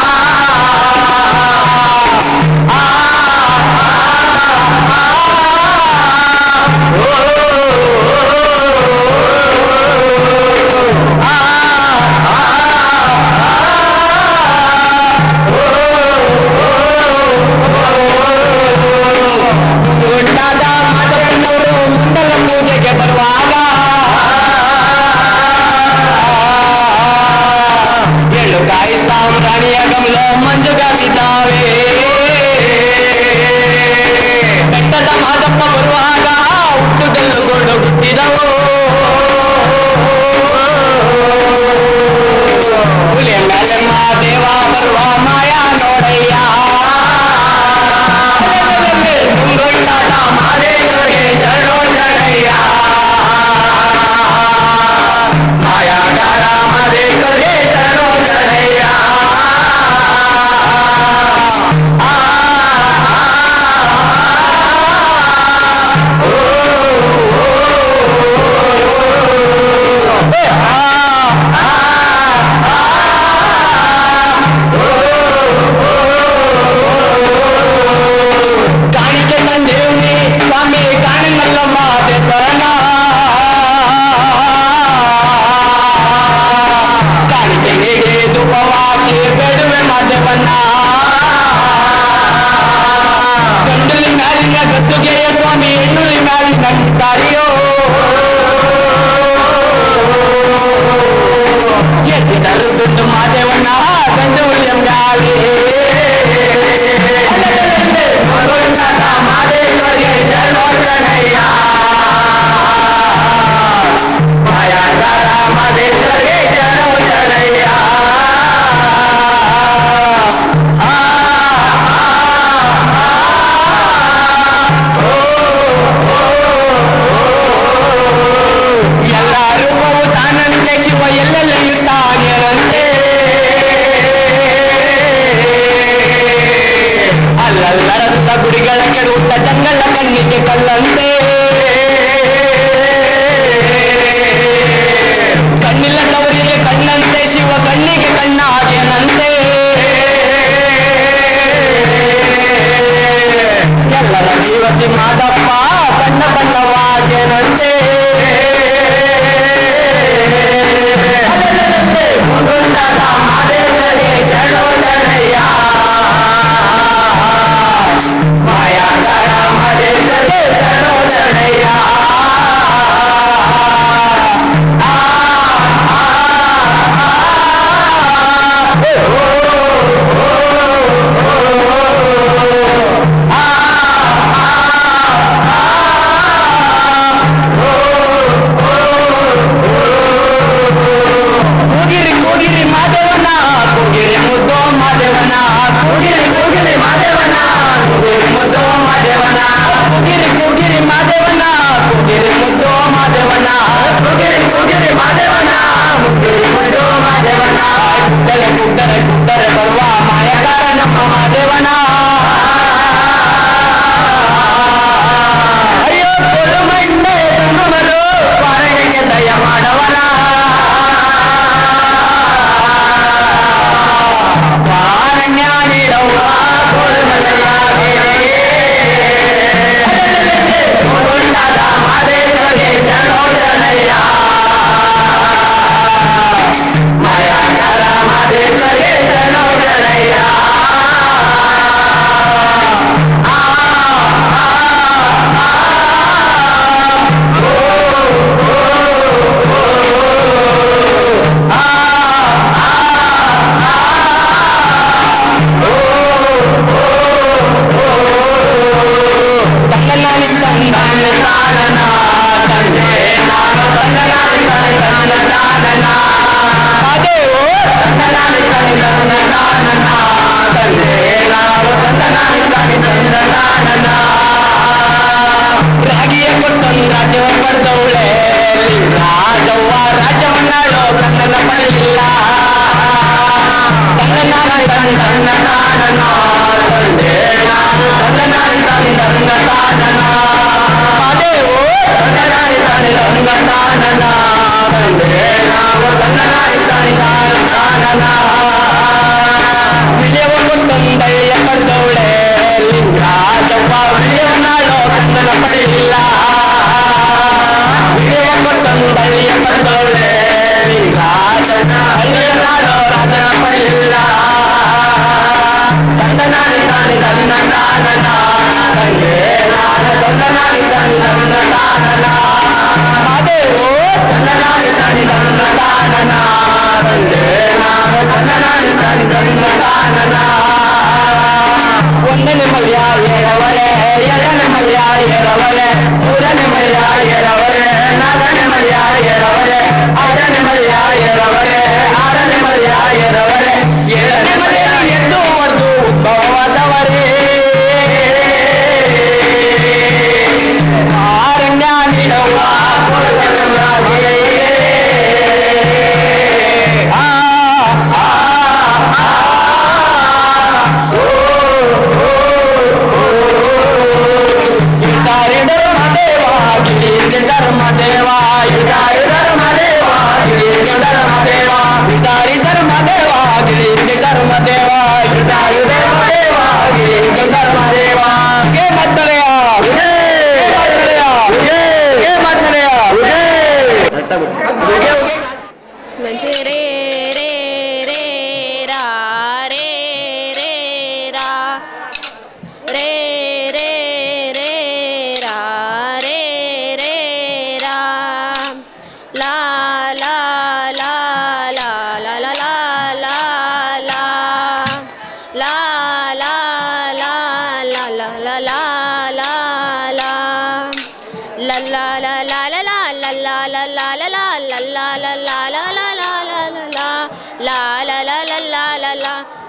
ಗುಂಡಾದ ಮಾದಪ್ಪನವರು ಮುಂಡಲ ಪೂಜೆಗೆ ಬರುವಾಗ ಎಳ್ಳು ಕಾಯಿ ಸಾಮ್ರಾಣಿಯ ಗಮಲ ಮಂಜುಗಾಗಿದ್ದಾವೆ ಬೆಟ್ಟದ ಮಾದಪ್ಪ ಬರುವಾಗ ಹುಟ್ಟುಗಲ್ಲು ಗೋಡು ಹುಟ್ಟಿದವು ಹುಲಿಯ ಮೇಲೆಮ್ಮ ದೇವ ಬರುವ ಮಾಯ ನೋಡಯ್ಯ ಮುಂದೊಯ್ದಾದ ಮಾದೇಶ್ವರಿಗೆ ಶರಣೋ ಶರಣಯ್ಯ ಮಾಯಾಗಾರ ಮಾದೇಶ್ವರಿಗೆ ಶರಣೋ ಶರಣಯ್ಯ ಆ ಸ್ವಾಮಿ ಬೇಡುವೆ ಮಾದೇವಣ್ಣ ಗಂಡುಲಿ ಮ್ಯಾಲಿನ ಗದ್ದುಗೆಯ ಸ್ವಾಮಿ ಹೆಣ್ಣುಲಿ ಮ್ಯಾಲಿನ ದಾರಿಯೋ ಎದ್ದಿನರು ಬಿಟ್ಟು ಮಾದೇವಣ್ಣ ಗಂಡು ಮ್ಯಾಲಿ ಮಾದೇವರಿಗೆ ಶರಣಯ್ಯ ಮಾಯಾಗಾರ ಮಾದೇವರಿಗೆ ಶರಣ ಶರಣಯ್ಯ ಎಲ್ಲರೂ ತಾನಂತೆ ಶಿವ ಎಲ್ಲೆಲ್ಲ ಇರ್ತಾನೆರಂತೆ ಅಲ್ಲಲ್ಲರದ ಗುಡಿಗಳ ಕೆಡುತ್ತ ಜಂಗಲ ಕಣ್ಣಿಗೆ ಕಲ್ಲಂತೆ ಕಣ್ಣಿಲ್ಲದವರಿಗೆ ಕಣ್ಣಂತೆ ಶಿವ ಕಣ್ಣಿಗೆ ಕಣ್ಣಾಗೆನಂತೆ ಎಲ್ಲರ ಜೀವತಿ ಮಾದಪ್ಪ ಬಣ್ಣ ಬಣ್ಣವಾಗೆನಂತೆ ಮಾದೇವರಿಗೆ ಶರಣೋ ಶರಣಯ್ಯ ಮಾಯಾಗಾರ ಮಾದೇವರಿಗೆ ಶರಣೋ ಶರಣಯ್ಯ ಕೂಗಿರಿ ಕೂಗಿರಿ ಮಾದೇವನ ಕೂಗಿರಿ ಮುದ್ದೋ ಮಾದೇವನ ಕೂಗಿರಿ ಕೂಗಿರಿ ಮಾದೇವನ ಕೂಗಿರಿ ಮುದ್ದೋ ಮಾದೇವನ ಕೂಗಿರಿ ಕೂಗಿರಿ ಮಾದೇವನ ಕೂಗಿರಿ ಮುದ್ದೋ ಮಾದೇವನ ಕೂಗಿರಿ ಕೂಗಿರಿ ಮಾದೇವನ ಕೂಗಿರಿ ಮುದ್ದೋ ಮಾದೇವನ ಕುಟ್ಟರೆ ಕುಟ್ಟರೆ ಕುಟ್ಟರೆ ಬರುವ ಮಾಯಗಾರ ನಮ್ಮ ಮಾದೇವನ ಅಯ್ಯೋ ಕೊಡು ಮಣ್ಣೆ ಗಂಗಮರು ಪಾರಣೆಗೆ ದಯ ಮಾಡವನ ಕಾರಣ್ಯಾನಿರವ್ವ ಗೋರುಂಡದ ಮಾದೇವರಿಗೆ ಶರಣೋ ಶರಣಯ್ಯ ಮಾಯಾಗಾರ ಮಾದೇವರಿಗೆ ಶರಣೋ ಶರಣಯ್ಯ ತಂಗನಾನಿ ತಂದಾನ ತಾನನ ತಂದೆ ನಾನು ತಂಗನಾನಿ ತಂದಾನ ತಾನನ ಮಾದೇವೋ ತಂಗನಾನಿ ತಂದಾನ ತಾನನ ತಂದೆ ನಾನು ತಂಗನಾನಿ ತಂದಾನ ತಾನನ ರಾಗಿಯ ಕೊಟ್ಟೊಂದು ರಾಜವ ಪಡೆದವಳೆ ರಾಜವ್ವ ರಾಜವನ್ನಾಳೋ ಕನ್ನಡ ಪಡೆಯಲಿಲ್ಲ ತಂಗನಾನಿ ತಂದಾನ ತಾನನ ತಂದೆ ನಾನು ತಂಗನಾನಿ ತಂದಾನ ತಾನನ ಮಾದೇವೋ ತಂಗನಾನಿ ತಂದಾನ ತಾನನ ತಂದೆ ನಾವು ತಂಗನಾನಿ ತಂದಾನ ತಾನನ ವಿಜಯವ ಕೊಟ್ಟೊಂದಳ್ಳಿಯ ಪಡೆದವಳೆ ರಾಜವ್ವ ವಿಜಯವನ್ನಾಳೋ ಕನ್ನಡ ಪಡೆಯಲಿಲ್ಲ ವಿಜಯವ ಕೊಟ್ಟೊಂದಳ್ಳಿಯ ಪಡೆದವಳೆ ರಾಜನ ಹಳ್ಳಿಯನ್ನಾಳೋ ರಾಜನ ಪಡೆಯಲಿಲ್ಲ ತಂದನಾನಿ ತಾನಿ ತನ್ನ ತಾನನ ತಂದೆ ನಾನು ತಂದನಾನಿ ತನ್ನ ತಾನನ ಮಾದೇವೋ ತಂದನಾನಿ ತಾನಿ ತನ್ನ ತಾನನ ತಂದೆ ನಾನು ತಂದನಾನಿ ತಾನಿ ತನ್ನ ತಾನನ ಒಂದನೇ ಮಲ್ಯ ಏರವರೆ ಎರಡನೇ ಮಲ್ಯ ಏರವರೆ ಮೂರನೇ ಮಲ್ಯ ಏರವರೆ ನಾಲ್ಕನೇ ಮಲ್ಯ ಏರವರೆ ಆರನೇ ಮಲ್ಯ ಏರವರೆ ಆರನೇ ಮಲ್ಯ ಏರವರೆ ಏಳನೇ ಮಲ್ಯ ಎದ್ದು ಒಂದು ಉದ್ಭವವಾದವರೇ ಕಾರಣ್ಯಾನಿರವ್ವ ಆ ಆ ಆ ಇದ್ದಾರೆ ಧರ್ಮ ದೇವ ಗಿರಿ ಧರ್ಮ ದೇವ ಇದ್ದಾರೆ ಧರ್ಮ ದೇವ ಗಿರಿ ಧರ್ಮ ದೇವ ಇದ್ದಾರೆ ಧರ್ಮ ದೇವ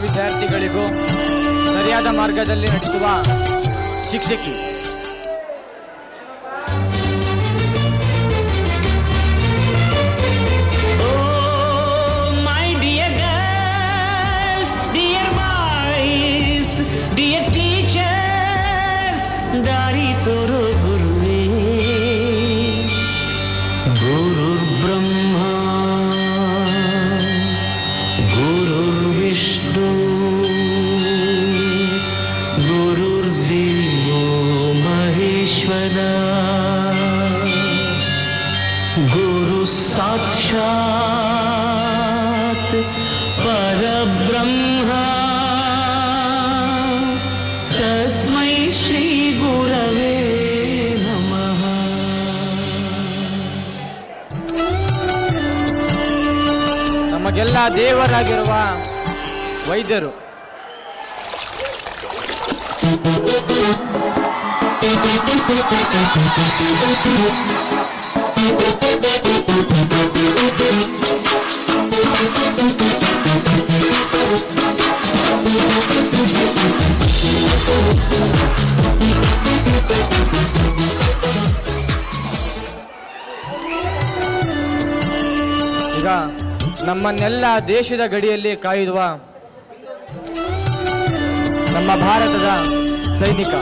ವಿದ್ಯಾರ್ಥಿಗಳಿಗೂ ಸರಿಯಾದ ಮಾರ್ಗದಲ್ಲಿ ನಡೆಸುವ ಶಿಕ್ಷಕಿ. ದಾರಿ ತೋರೋ ಗುರುವೇ, ಗುರುರ್ ಬ್ರಹ್ಮ ಗುರುರ್ ವಿಷ್ಣು ಗುರುರ್ ದೇವೋ ಮಹೇಶ್ವರ, ಗುರು ಸಾಕ್ಷಾತ್ ಪರಬ್ರಹ್ಮ, ತಸ್ಮೈ ಶ್ರೀ ಗುರವೇ ನಮಃ. ನಮಗೆಲ್ಲ ದೇವರಾಗಿರುವ ವೈದ್ಯರು, ಈಗ ನಮ್ಮನ್ನೆಲ್ಲ ದೇಶದ ಗಡಿಯಲ್ಲಿ ಕಾಯುವ ನಮ್ಮ ಭಾರತದ ಸೈನಿಕ,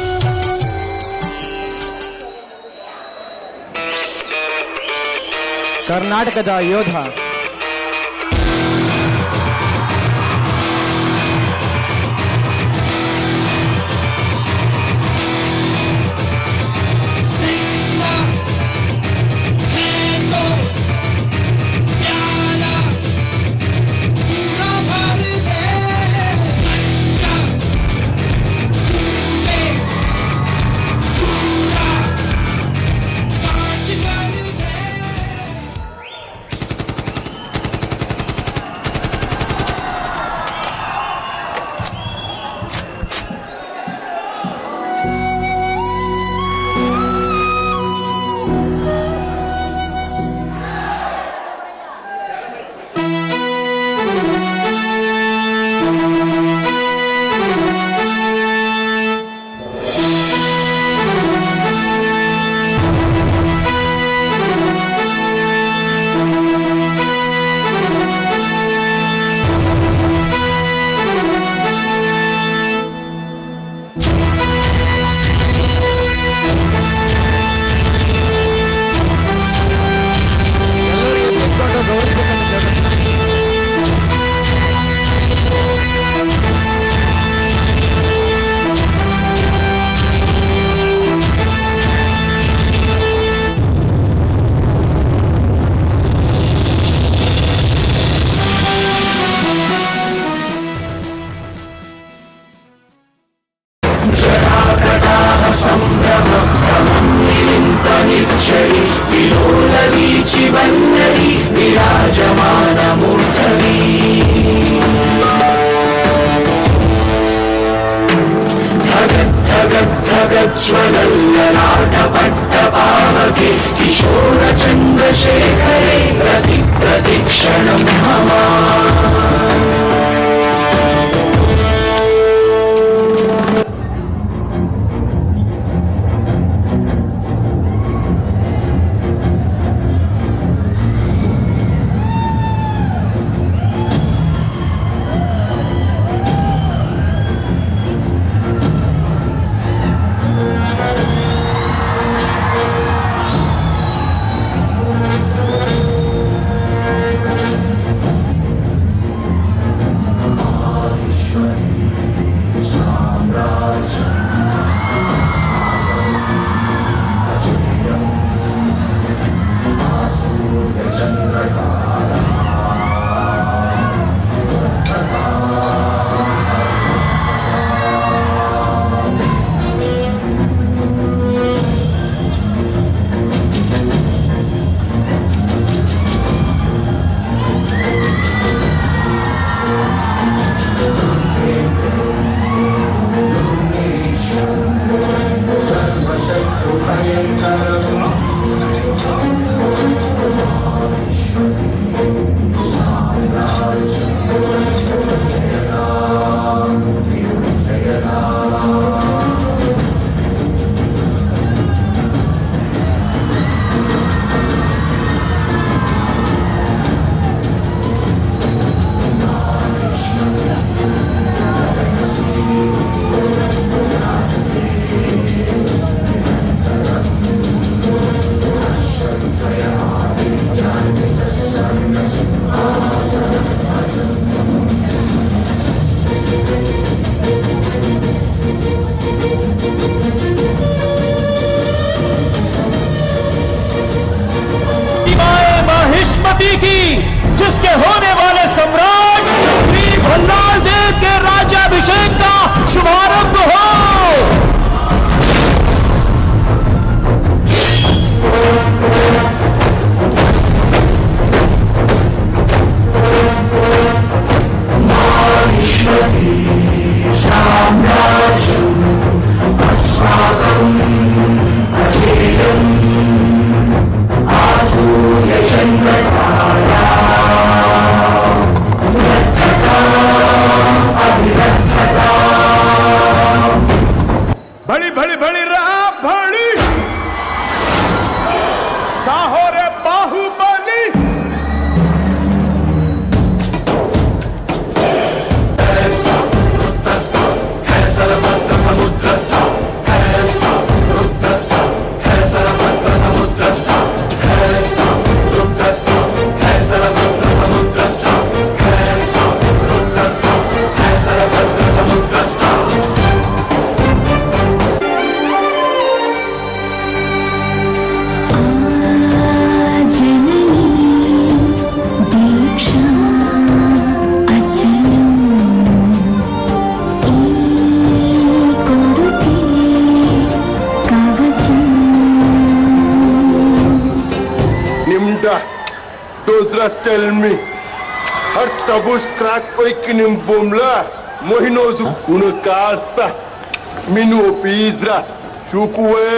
ಕರ್ನಾಟಕದ ಯೋಧ, ज्वलल्ललाटपट्टपावके किशोरचन्द्रशेखरे प्रति प्रतिक्षणं मम Nosras tell me. Har tabus crack oikinim bomla. Mohinozu unakarsa. Minu pizra. Shukwe.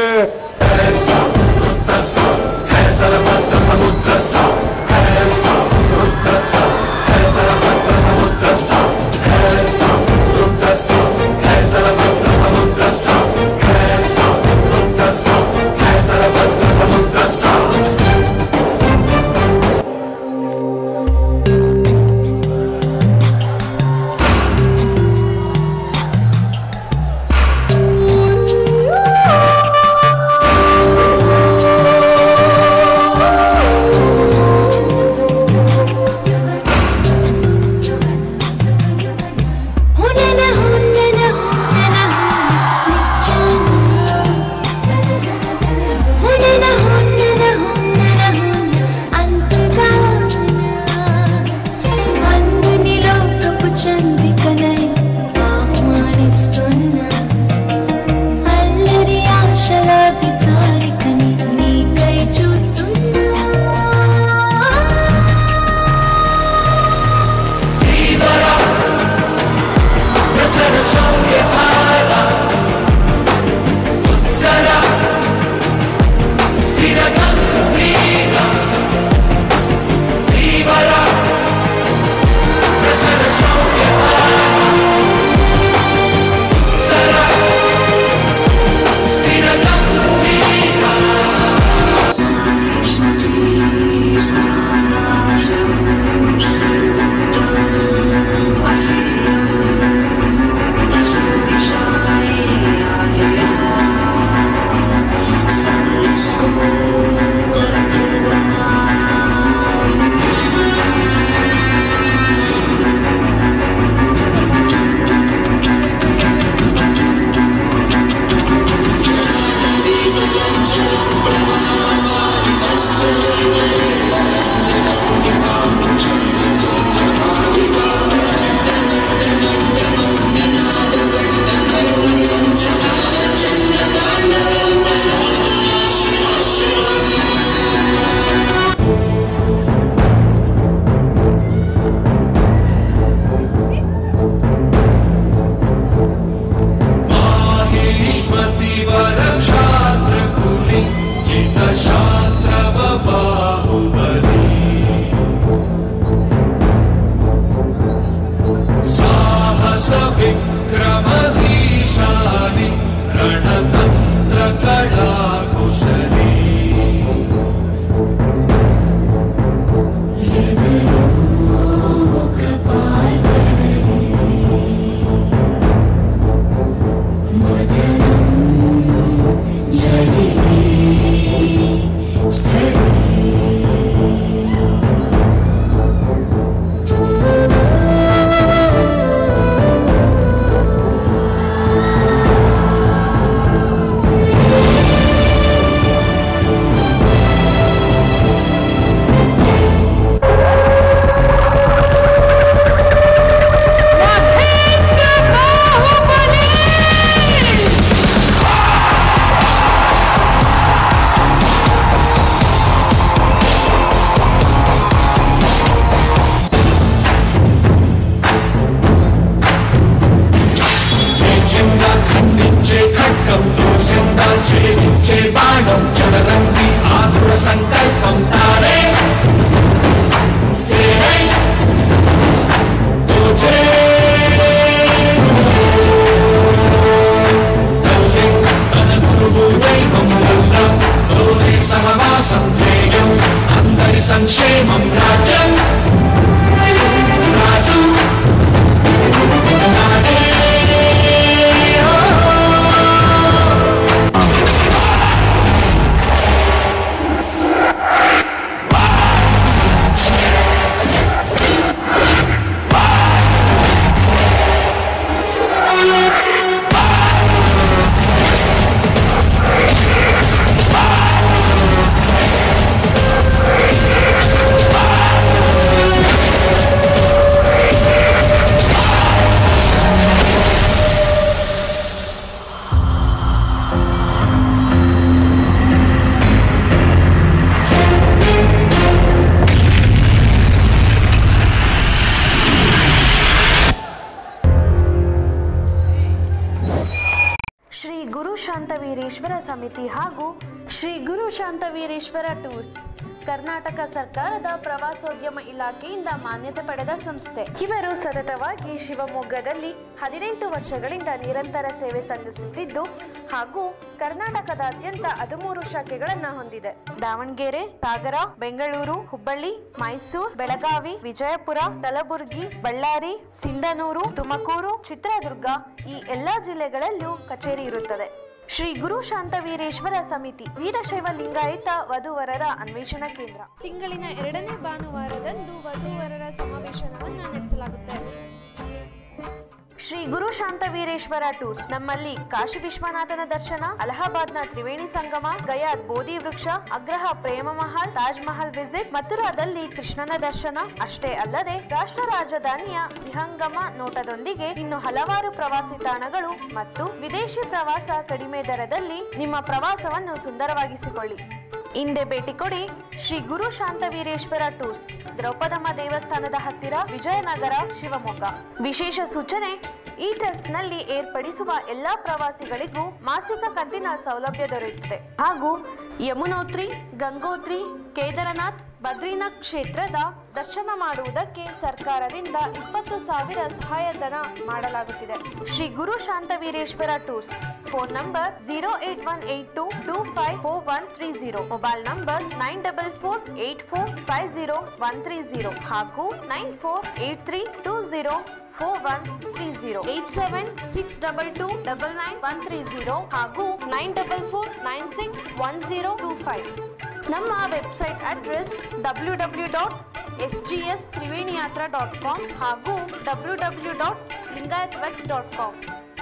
ಗುರು ಶಾಂತವೀರೇಶ್ವರ ಸಮಿತಿ ಹಾಗೂ ಶ್ರೀ ಗುರು ಶಾಂತವೀರೇಶ್ವರ ಟೂರ್ಸ್ ಕರ್ನಾಟಕ ಸರ್ಕಾರದ ಪ್ರವಾಸೋದ್ಯಮ ಇಲಾಖೆಯಿಂದ ಮಾನ್ಯತೆ ಪಡೆದ ಸಂಸ್ಥೆ. ಇವರು ಸತತವಾಗಿ ಶಿವಮೊಗ್ಗದಲ್ಲಿ ಹದಿನೆಂಟು ವರ್ಷಗಳಿಂದ ನಿರಂತರ ಸೇವೆ ಸಲ್ಲಿಸುತ್ತಿದ್ದು ಹಾಗೂ ಕರ್ನಾಟಕದಾದ್ಯಂತ ಹದಿಮೂರು ಶಾಖೆಗಳನ್ನು ಹೊಂದಿದೆ. ದಾವಣಗೆರೆ, ಸಾಗರ, ಬೆಂಗಳೂರು, ಹುಬ್ಬಳ್ಳಿ, ಮೈಸೂರು, ಬೆಳಗಾವಿ, ವಿಜಯಪುರ, ಕಲಬುರಗಿ, ಬಳ್ಳಾರಿ, ಸಿಂಧನೂರು, ತುಮಕೂರು, ಚಿತ್ರದುರ್ಗ ಈ ಎಲ್ಲಾ ಜಿಲ್ಲೆಗಳಲ್ಲೂ ಕಚೇರಿ ಇರುತ್ತದೆ. ಶ್ರೀ ಗುರು ಶಾಂತವೀರೇಶ್ವರ ಸಮಿತಿ ವೀರಶೈವ ಲಿಂಗಾಯತ ವಧುವರರ ಅನ್ವೇಷಣಾ ಕೇಂದ್ರ. ತಿಂಗಳಿನ ಎರಡನೇ ಭಾನುವಾರದಂದು ವಧುವರರ ಸಮಾವೇಶನವನ್ನು ನಡೆಸಲಾಗುತ್ತೆ. ಶ್ರೀ ಗುರು ಶಾಂತವೀರೇಶ್ವರ ಟೂರ್ಸ್ ನಮ್ಮಲ್ಲಿ ಕಾಶಿ ವಿಶ್ವನಾಥನ ದರ್ಶನ, ಅಲಹಾಬಾದ್ನ ತ್ರಿವೇಣಿ ಸಂಗಮ, ಗಯಾದ್ ಬೋಧಿ ವೃಕ್ಷ, ಅಗ್ರಹ ಪ್ರೇಮ ಮಹಲ್, ತಾಜ್ ಮಹಲ್ ವಿಸಿಟ್, ಮಥುರಾದಲ್ಲಿ ಕೃಷ್ಣನ ದರ್ಶನ ಅಷ್ಟೇ ಅಲ್ಲದೆ ರಾಷ್ಟ್ರ ರಾಜಧಾನಿಯ ವಿಹಂಗಮ ನೋಟದೊಂದಿಗೆ ಇನ್ನು ಹಲವಾರು ಪ್ರವಾಸಿ ತಾಣಗಳು ಮತ್ತು ವಿದೇಶಿ ಪ್ರವಾಸ ಕಡಿಮೆ ದರದಲ್ಲಿ ನಿಮ್ಮ ಪ್ರವಾಸವನ್ನು ಸುಂದರವಾಗಿಸಿಕೊಳ್ಳಿ. ಹಿಂದೆ ಭೇಟಿ ಕೊಡಿ ಶ್ರೀ ಗುರು ಶಾಂತವೀರೇಶ್ವರ ಟೂರ್ಸ್, ದ್ರೌಪದಮ್ಮ ದೇವಸ್ಥಾನದ ಹತ್ತಿರ, ವಿಜಯನಗರ, ಶಿವಮೊಗ್ಗ. ವಿಶೇಷ ಸೂಚನೆ, ಈ ಟ್ರಸ್ಟ್ ನಲ್ಲಿ ಏರ್ಪಡಿಸುವ ಎಲ್ಲಾ ಪ್ರವಾಸಿಗಳಿಗೂ ಮಾಸಿಕ ಕಂತಿನ ಸೌಲಭ್ಯ ದೊರೆಯುತ್ತದೆ ಹಾಗೂ ಯಮುನೋತ್ರಿ, ಗಂಗೋತ್ರಿ, ಕೇದಾರನಾಥ್, ಬದ್ರಿನಾಥ್ ಕ್ಷೇತ್ರದ ದರ್ಶನ ಮಾಡುವುದಕ್ಕೆ ಸರ್ಕಾರದಿಂದ ಇಪ್ಪತ್ತು ಸಾವಿರ ಸಹಾಯಧನ ಮಾಡಲಾಗುತ್ತಿದೆ. Shri Guru Shantaveereshwara tours phone number zero eight one eight two two five four one three zero, mobile number nine double four eight four five zero one three zero ಹಾಗೂ nine four eight three two zero four one three zero, eight seven six double two double nine one three zero ಹಾಗೂ nine double four nine six one zero two five. ನಮ್ಮ website address W W dot S G S Triveni Yatra dot com ಹಾಗೂ W W dot Lingayat vex dot com.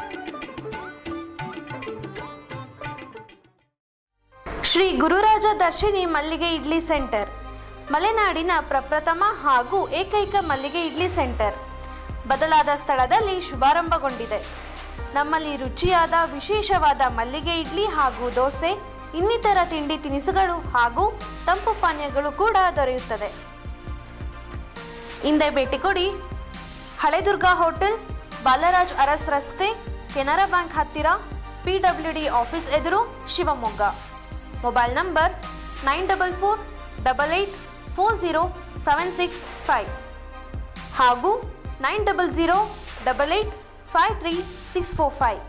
Shri Gururaja Darshini Mallige idli centre ಮಲೆನಾಡಿನ ಪ್ರಪ್ರಥಮ ಹಾಗೂ ಏಕೈಕ ಮಲ್ಲಿಗೆ ಇಡ್ಲಿ ಸೆಂಟರ್ ಬದಲಾದ ಸ್ಥಳದಲ್ಲಿ ಶುಭಾರಂಭಗೊಂಡಿದೆ. ನಮ್ಮಲ್ಲಿ ರುಚಿಯಾದ ವಿಶೇಷವಾದ ಮಲ್ಲಿಗೆ ಇಡ್ಲಿ ಹಾಗೂ ದೋಸೆ, ಇನ್ನಿತರ ತಿಂಡಿ ತಿನಿಸುಗಳು ಹಾಗೂ ತಂಪು ಪಾನೀಯಗಳು ಕೂಡ ದೊರೆಯುತ್ತದೆ. ಹಿಂದೆ ಭೇಟಿ ಕೊಡಿ ಹಳೆದುರ್ಗ ಹೋಟೆಲ್, ಬಾಲರಾಜ್ ಅರಸ್ ರಸ್ತೆ, ಕೆನರಾ ಬ್ಯಾಂಕ್ ಹತ್ತಿರ, ಪಿ ಡಬ್ಲ್ಯೂ ಡಿ ಆಫೀಸ್ ಎದುರು, Shivamogga. Mobile number nine double four double eight four zero seven six five ಹಾಗೂ nine double zero double eight five three six four five.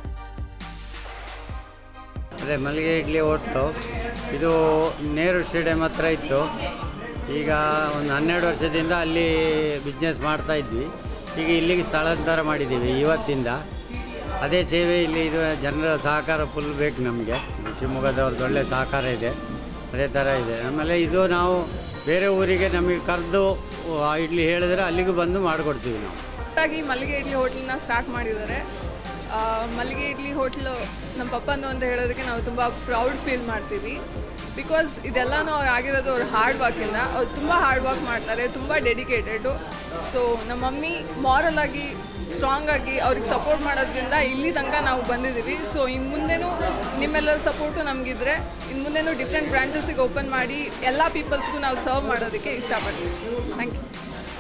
ಅದೇ ಮಲ್ಲಿಗೆ ಇಡ್ಲಿ ಹೋಟ್ಲು ಇದು ನೆಹರು ಸ್ಟೇಡಿಯಂ ಹತ್ರ ಇತ್ತು. ಈಗ ಒಂದು ಹನ್ನೆರಡು ವರ್ಷದಿಂದ ಅಲ್ಲಿ ಬಿಸ್ನೆಸ್ ಮಾಡ್ತಾಯಿದ್ವಿ. ಈಗ ಇಲ್ಲಿಗೆ ಸ್ಥಳಾಂತರ ಮಾಡಿದ್ದೀವಿ ಇವತ್ತಿಂದ. ಅದೇ ಸೇವೆ ಇಲ್ಲಿ ಇದು ಜನರ ಸಹಕಾರ ಫುಲ್ ಬೇಕು ನಮಗೆ. ಶಿವಮೊಗ್ಗದವ್ರದ್ದು ಒಳ್ಳೆ ಸಹಕಾರ ಇದೆ, ಅದೇ ಥರ ಇದೆ. ಆಮೇಲೆ ಇದು ನಾವು ಬೇರೆ ಊರಿಗೆ ನಮಗೆ ಕರೆದು ಇಡ್ಲಿ ಹೇಳಿದ್ರೆ ಅಲ್ಲಿಗೂ ಬಂದು ಮಾಡಿಕೊಡ್ತೀವಿ ನಾವು. ಒಟ್ಟಾಗಿ ಮಲ್ಲಿಗೆ ಇಡ್ಲಿ ಹೋಟ್ಲನ್ನ ಸ್ಟಾರ್ಟ್ ಮಾಡಿದ್ದಾರೆ. ಮಲ್ಲಿಗೆ ಇಡ್ಲಿ ಹೋಟ್ಲು ನಮ್ಮ ಪಪ್ಪಂದು ಅಂತ ಹೇಳೋದಕ್ಕೆ ನಾವು ತುಂಬ ಪ್ರೌಡ್ ಫೀಲ್ ಮಾಡ್ತೀವಿ. ಬಿಕಾಸ್ ಇದೆಲ್ಲನೂ ಅವ್ರು ಆಗಿರೋದು ಅವ್ರ ಹಾರ್ಡ್ ವರ್ಕಿಂದ. ಅವ್ರು ತುಂಬ ಹಾರ್ಡ್ ವರ್ಕ್ ಮಾಡ್ತಾರೆ, ತುಂಬ ಡೆಡಿಕೇಟೆಡು. ಸೊ ನಮ್ಮ ಮಮ್ಮಿ ಮಾರಲ್ ಆಗಿ ಸ್ಟ್ರಾಂಗ್ ಆಗಿ ಅವ್ರಿಗೆ ಸಪೋರ್ಟ್ ಮಾಡೋದ್ರಿಂದ ಇಲ್ಲಿ ತನಕ ನಾವು ಬಂದಿದ್ದೀವಿ. ಸೊ ಇನ್ನು ಮುಂದೆನೂ ನಿಮ್ಮೆಲ್ಲರ ಸಪೋರ್ಟು ನಮಗಿದ್ರೆ ಇನ್ನು ಮುಂದೆನೂ ಡಿಫ್ರೆಂಟ್ ಬ್ರಾಂಚಸ್ಸಿಗೆ ಓಪನ್ ಮಾಡಿ ಎಲ್ಲ ಪೀಪಲ್ಸ್ಗೂ ನಾವು ಸರ್ವ್ ಮಾಡೋದಕ್ಕೆ ಇಷ್ಟಪಡ್ತೀವಿ. Thank you.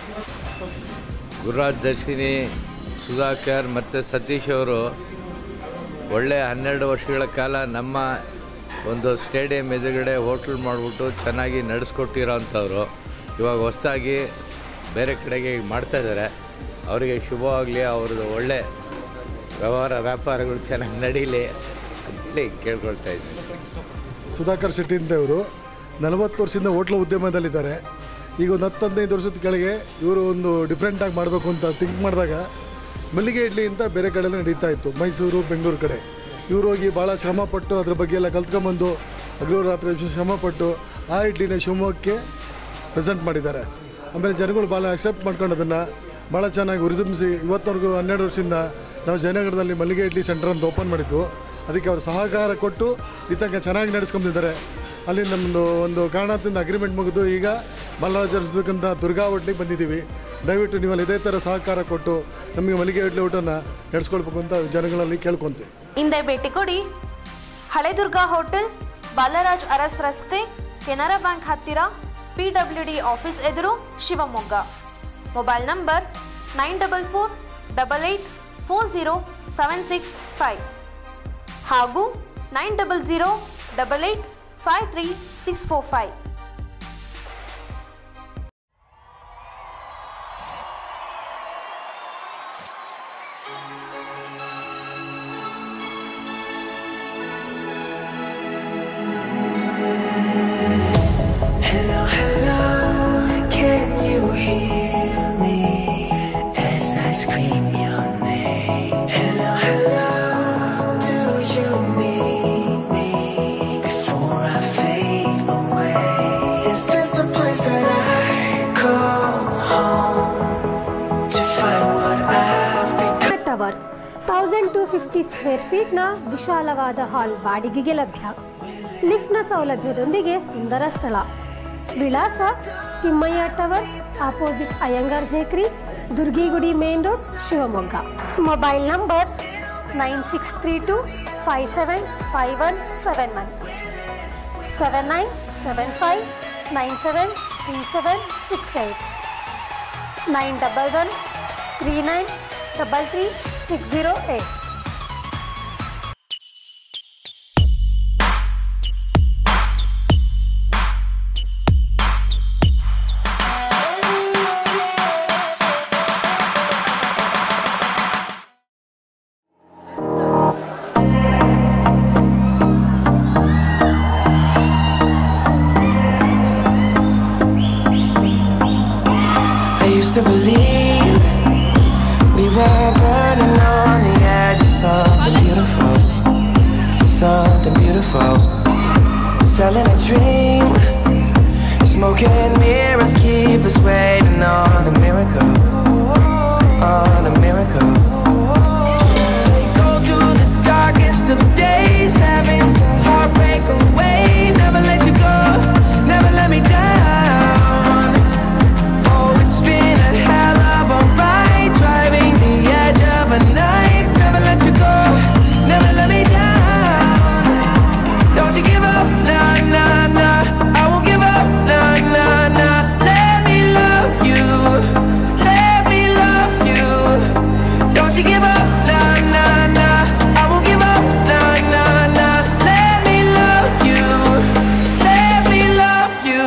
ಗುರುರಾಜ್ ದರ್ಶಿನಿ, ಸುಧಾಕರ್ ಮತ್ತು ಸತೀಶ್ ಅವರು ಒಳ್ಳೆಯ ಹನ್ನೆರಡು ವರ್ಷಗಳ ಕಾಲ ನಮ್ಮ ಒಂದು ಸ್ಟೇಡಿಯಂ ಎದುರುಗಡೆ ಹೋಟ್ಲ್ ಮಾಡಿಬಿಟ್ಟು ಚೆನ್ನಾಗಿ ನಡೆಸ್ಕೊಟ್ಟಿರೋ ಅಂಥವ್ರು. ಇವಾಗ ಹೊಸದಾಗಿ ಬೇರೆ ಕಡೆಗೆ ಮಾಡ್ತಾಯಿದ್ದಾರೆ. ಅವರಿಗೆ ಶುಭವಾಗಲಿ, ಅವ್ರದ್ದು ಒಳ್ಳೆ ವ್ಯವಹಾರ ವ್ಯಾಪಾರಗಳು ಚೆನ್ನಾಗಿ ನಡೀಲಿ ಅಂತೇಳಿ ಕೇಳ್ಕೊಳ್ತಾ ಇದ್ದೀನಿ. ಸುಧಾಕರ್ ಶೆಟ್ಟಿ ಅಂತ ಇವರು ನಲವತ್ತು ವರ್ಷದಿಂದ ಹೋಟ್ಲ ಉದ್ಯಮದಲ್ಲಿದ್ದಾರೆ. ಈಗ ಒಂದು ಹತ್ತು ಹದಿನೈದು ವರ್ಷದ ಕೆಳಗೆ ಇವರು ಒಂದು ಡಿಫ್ರೆಂಟಾಗಿ ಮಾಡಬೇಕು ಅಂತ ಥಿಂಕ್ ಮಾಡಿದಾಗ ಮಲ್ಲಿಗೆ ಇಡ್ಲಿ ಅಂತ ಬೇರೆ ಕಡೆಯಲ್ಲ ನಡೀತಾ ಇತ್ತು, ಮೈಸೂರು ಬೆಂಗಳೂರು ಕಡೆ. ಇವರು ಹೋಗಿ ಭಾಳ ಶ್ರಮಪಟ್ಟು ಅದ್ರ ಬಗ್ಗೆ ಎಲ್ಲ ಕಲ್ತ್ಕೊಂಬಂದು ಹಗಲು ರಾತ್ರಿ ಶ್ರಮಪಟ್ಟು ಆ ಇಡ್ಲಿನ ಶಿವಮೊಗ್ಗಕ್ಕೆ ಪ್ರೆಸೆಂಟ್ ಮಾಡಿದ್ದಾರೆ. ಆಮೇಲೆ ಜನಗಳು ಭಾಳ ಅಕ್ಸೆಪ್ಟ್ ಮಾಡ್ಕೊಂಡು ಅದನ್ನು ಭಾಳ ಚೆನ್ನಾಗಿ ಹುರಿದುಂಬಿಸಿ ಇವತ್ತವರೆಗೂ ಹನ್ನೆರಡು ವರ್ಷದಿಂದ ನಾವು ಜಯನಗರದಲ್ಲಿ ಮಲ್ಲಿಗೆ ಇಡ್ಲಿ ಸೆಂಟರ್ ಅಂತ ಓಪನ್ ಮಾಡಿದ್ವು. ಅದಕ್ಕೆ ಅವರು ಸಹಕಾರ ಕೊಟ್ಟು ಈ ತನಕ ಚೆನ್ನಾಗಿ ನಡೆಸ್ಕೊಂಡಿದ್ದಾರೆ. ಅಲ್ಲಿ ನಮ್ಮದು ಒಂದು ಕಾರಣದಿಂದ ಅಗ್ರಿಮೆಂಟ್ ಮುಗಿದು ಈಗ ಬಾಲರಾಜರ್ಸ್ಬೇಕಂತ ದುರ್ಗಾ ಹೋಟ್ಲಿಗೆ ಬಂದಿದ್ದೀವಿ. ದಯವಿಟ್ಟು ನೀವಲ್ಲಿ ಇದೇ ಥರ ಸಹಕಾರ ಕೊಟ್ಟು ನಮಗೆ ಮಲ್ಲಿಗೆ ಇಡ್ಲಿ ಊಟನ ನಡೆಸ್ಕೊಳ್ಬೇಕು ಅಂತ ಜನಗಳಲ್ಲಿ ಕೇಳ್ಕೊತೀವಿ. ಹಿಂದೆ ಭೇಟಿ ಕೊಡಿ ಹಳೆದುರ್ಗ ಹೋಟೆಲ್, ಬಾಲರಾಜ್ ಅರಸ್ ರಸ್ತೆ, ಕೆನರಾ ಬ್ಯಾಂಕ್ ಹತ್ತಿರ, ಪಿ ಡಬ್ಲ್ಯೂ ಡಿ ಆಫೀಸ್ ಎದುರು, Shivamogga. Mobile number nine double four double eight four zero seven six five ಹಾಗೂ nine double zero double eight five three six four five. Hello, hello, can you hear me as I scream your name? Hello, hello, do you need me before I fade away? Is this a place that I call home to find what I've become? Tower thousand two fifty square ಫೀಟ್ನ ವಿಶಾಲವಾದ ಹಾಲ್ ಬಾಡಿಗೆಗೆ ಲಭ್ಯ. ಲಿಫ್ಟ್ನ ಸೌಲಭ್ಯದೊಂದಿಗೆ ಸುಂದರ ಸ್ಥಳ. ವಿಳಾಸ Timmayya tower, opposite Iyengar bakery, Durgigudi main road, Shivamogga. Mobile number nine six three two five seven five one seven one, seven nine seven five nine seven three seven six eight, nine double one three nine double three six zero eight. To believe we were burning on the edge of something beautiful, something beautiful. Selling a dream, smoking mirrors keep us waiting on a miracle, on a miracle. So you go through the darkest of days, having to heartbreak away. Never let you go, never let me down. Driving the edge of a knife, never let you go, never let me down. Don't you give up, nah, nah, nah, I won't give up, nah, nah, nah. Let me love you, let me love you. Don't you give up, nah, nah, nah, I won't give up, nah, nah, nah. Let me love you, let me love you.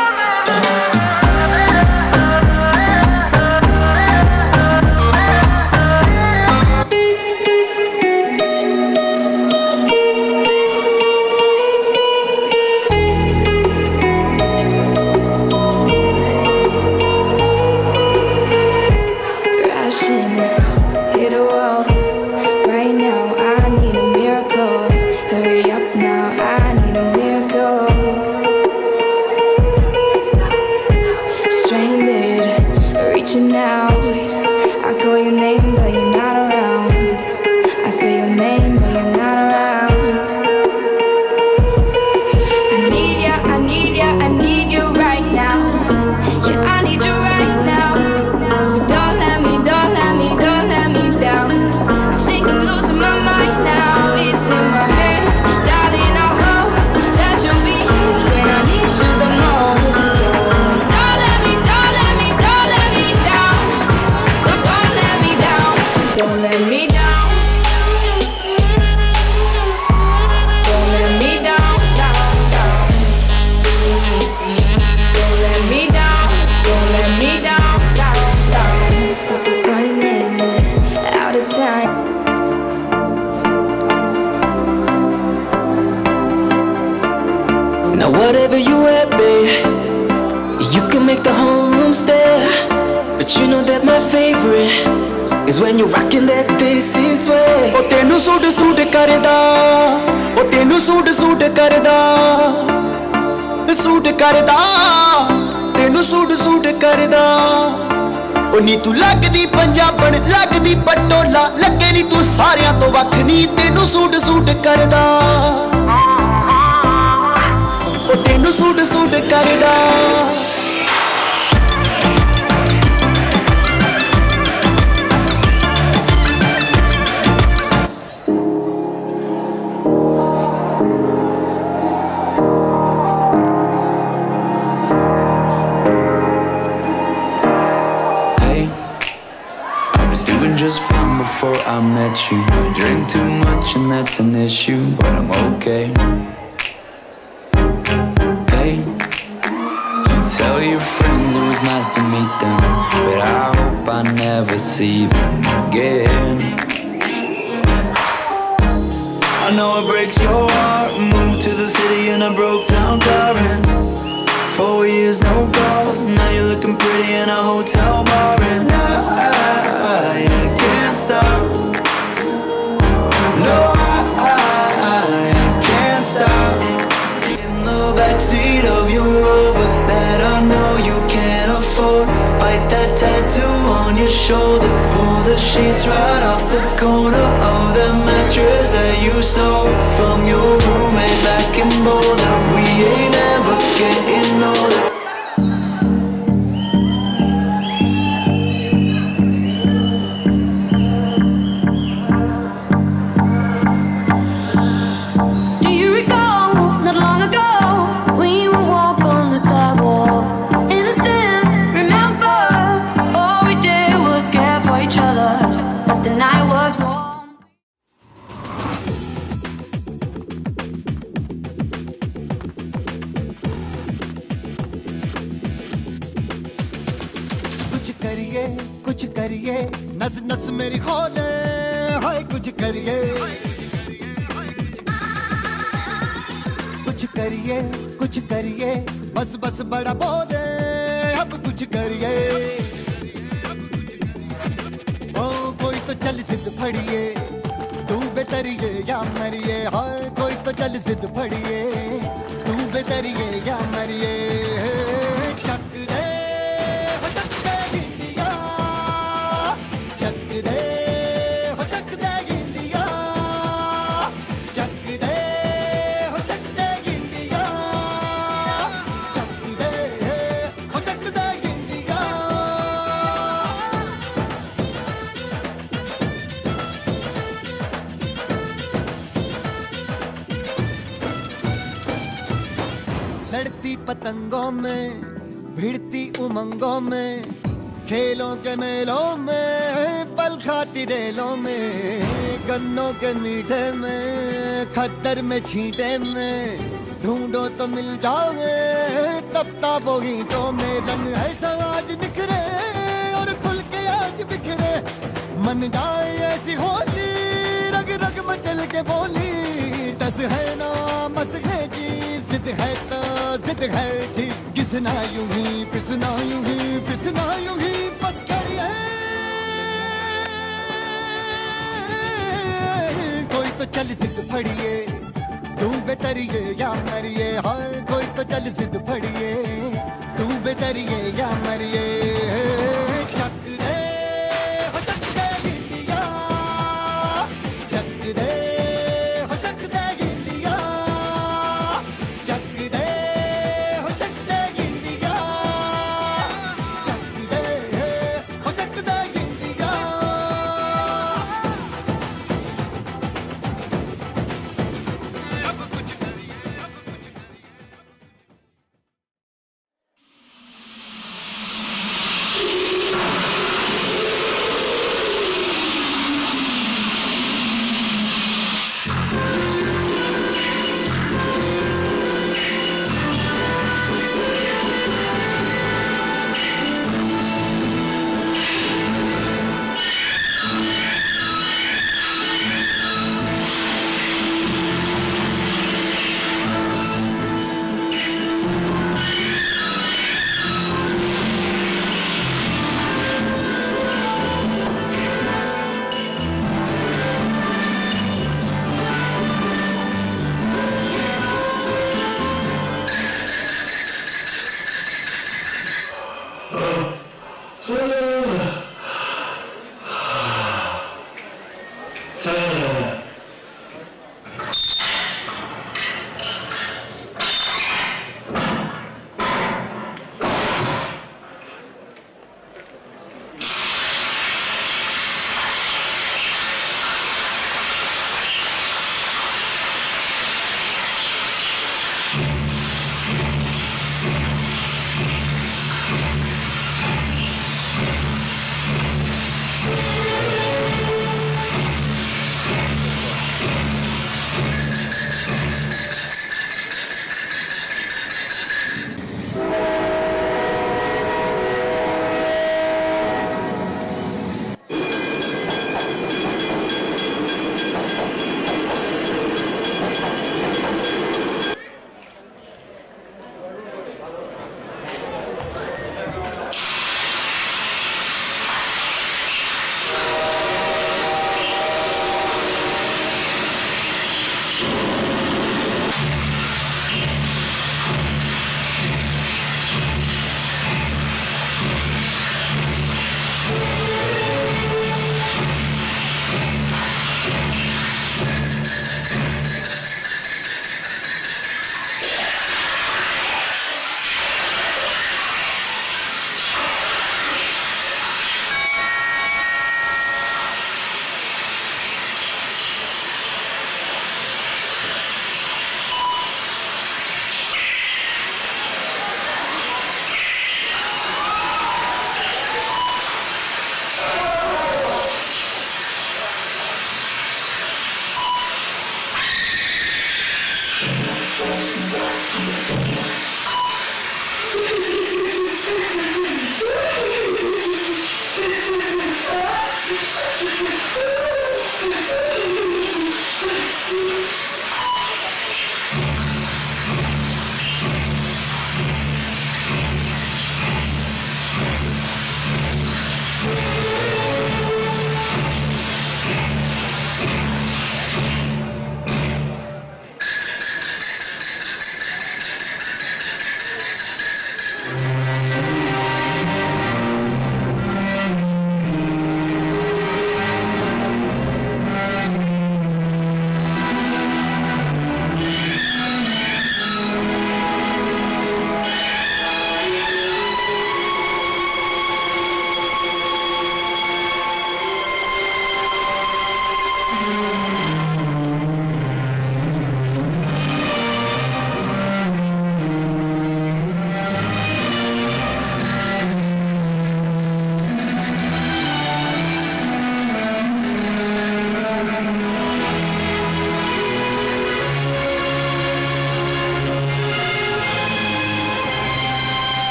Whatever you wear, babe, you can make the whole room stare. But you know that my favorite is when you're rocking that this is way. Oh, tenu suit suit karda, oh tenu suit suit karda, suit karda, tenu suit suit karda. Oh नी तू लगदी पंजाबन, लगदी पटोला, लगे नी तू सारियां तो वख नी, तेनू सूट सूट करदा, ओ तेनू सूट सूट करदा. Just fine before I met you. I drink too much attention, that's an issue, but I'm okay. Hey, you tell your friends it was nice to meet them, but I hope I never see them again. I know it breaks your heart. Moved to the city in a broke down car, and four years no calls. Now you're looking pretty in a hotel bar, and I, I, I can't stop. No, I, I, I can't stop. In the backseat of your Rover that I know you can't afford. Bite that tattoo on your shoulder. Pull the sheets right off the corner of the mattress that you stole from your roommate back in Boulder. We ain't ever getting older. Do you recall, not long ago, when you would walk on the sidewalk? Innocent, remember, all we did was care for each other, but the night was warm. कुछ करिए कुछ करिए नस नस मेरी खोले हाय कुछ करिए कुछ करिए कुछ करिए बस बस बड़ा बोले अब कुछ करिए ओ कोई तो चल जिद फड़िए तू बेतरिए या मरिए हाय कोई तो चल जिद फड़िए तू बेतरिए या मरिए शक दे हो शक दे इंडिया शक दे हो शक दे इंडिया शक दे हो शक दे इंडिया शक दे हो शक दे इंडिया लड़ती पतंगों में भिड़ती उमंगों में खेलों के मेलों में पल खाती रेलों में गन्नों के मीठे में खद्दर में छींटे में ढूंढो तो मिल जाओगे तब ताबो हीटों में रंग है सब आज निखरे और खुल के आज बिखरे मन जाए ऐसी होली रग रग मचल के बोली टस है ना मस है जी जिद है तो जिद है जी किसना यूं ही पिसना यूं ही पिसना यूं ही बस करिए कोई तो चल जिद फड़िए तू बेतरिए या मरिए हाय कोई तो चल जिद फड़िए तू बेतरिए या मरिए शक दे हो शक दे इंडिया शक दे हो शक दे इंडिया शक दे हो शक दे इंडिया शक दे हो शक दे इंडिया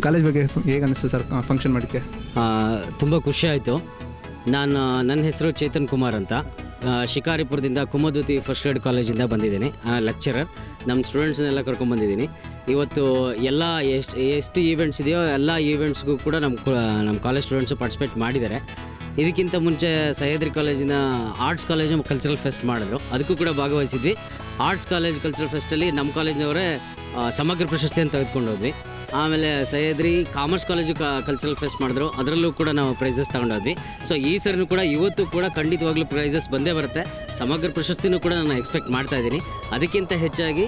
ಕಾಲೇಜ್ ಬಗ್ಗೆ ಹೇಗೆ ಅನಿಸ್ತು ಸರ್ ಫಂಕ್ಷನ್ ಮಾಡೋಕ್ಕೆ? ತುಂಬ ಖುಷಿ ಆಯಿತು. ನಾನು ನನ್ನ ಹೆಸರು ಚೇತನ್ ಕುಮಾರ್ ಅಂತ, ಶಿಕಾರಿಪುರದಿಂದ ಕುಮದ್ವತಿ ಫಸ್ಟ್ ಗ್ರೇಡ್ ಕಾಲೇಜಿಂದ ಬಂದಿದ್ದೀನಿ, ಲೆಕ್ಚರರ್. ನಮ್ಮ ಸ್ಟೂಡೆಂಟ್ಸ್ನೆಲ್ಲ ಕರ್ಕೊಂಡ್ಬಂದಿದ್ದೀನಿ. ಇವತ್ತು ಎಲ್ಲ ಎಷ್ಟು ಎಷ್ಟು ಈವೆಂಟ್ಸ್ ಇದೆಯೋ ಎಲ್ಲ ಈವೆಂಟ್ಸ್ಗೂ ಕೂಡ ನಮ್ಮ ನಮ್ಮ ಕಾಲೇಜ್ ಸ್ಟೂಡೆಂಟ್ಸು ಪಾರ್ಟಿಸಿಪೇಟ್ ಮಾಡಿದ್ದಾರೆ. ಇದಕ್ಕಿಂತ ಮುಂಚೆ ಸಹ್ಯಾದ್ರಿ ಕಾಲೇಜಿನ ಆರ್ಟ್ಸ್ ಕಾಲೇಜು ಕಲ್ಚರಲ್ ಫೆಸ್ಟ್ ಮಾಡಿದ್ರು, ಅದಕ್ಕೂ ಕೂಡ ಭಾಗವಹಿಸಿದ್ವಿ. ಆರ್ಟ್ಸ್ ಕಾಲೇಜ್ ಕಲ್ಚರಲ್ ಫೆಸ್ಟಲ್ಲಿ ನಮ್ಮ ಕಾಲೇಜಿನವರೇ ಸಮಗ್ರ ಪ್ರಶಸ್ತಿಯನ್ನು ತೆಗೆದುಕೊಂಡು ಹೋದ್ವಿ. ಆಮೇಲೆ Sahyadri commerce college cultural fest ಮಾಡಿದ್ರು, ಅದರಲ್ಲೂ ಕೂಡ ನಾವು ಪ್ರೈಸಸ್ ತಗೊಂಡೋದ್ವಿ. ಸೊ ಈ ಸರಿನೂ ಕೂಡ ಇವತ್ತು ಕೂಡ ಖಂಡಿತವಾಗ್ಲೂ ಪ್ರೈಸಸ್ ಬಂದೇ ಬರುತ್ತೆ. ಸಮಗ್ರ ಪ್ರಶಸ್ತಿನೂ ಕೂಡ ನಾನು ಎಕ್ಸ್ಪೆಕ್ಟ್ ಮಾಡ್ತಾ ಇದ್ದೀನಿ. ಅದಕ್ಕಿಂತ ಹೆಚ್ಚಾಗಿ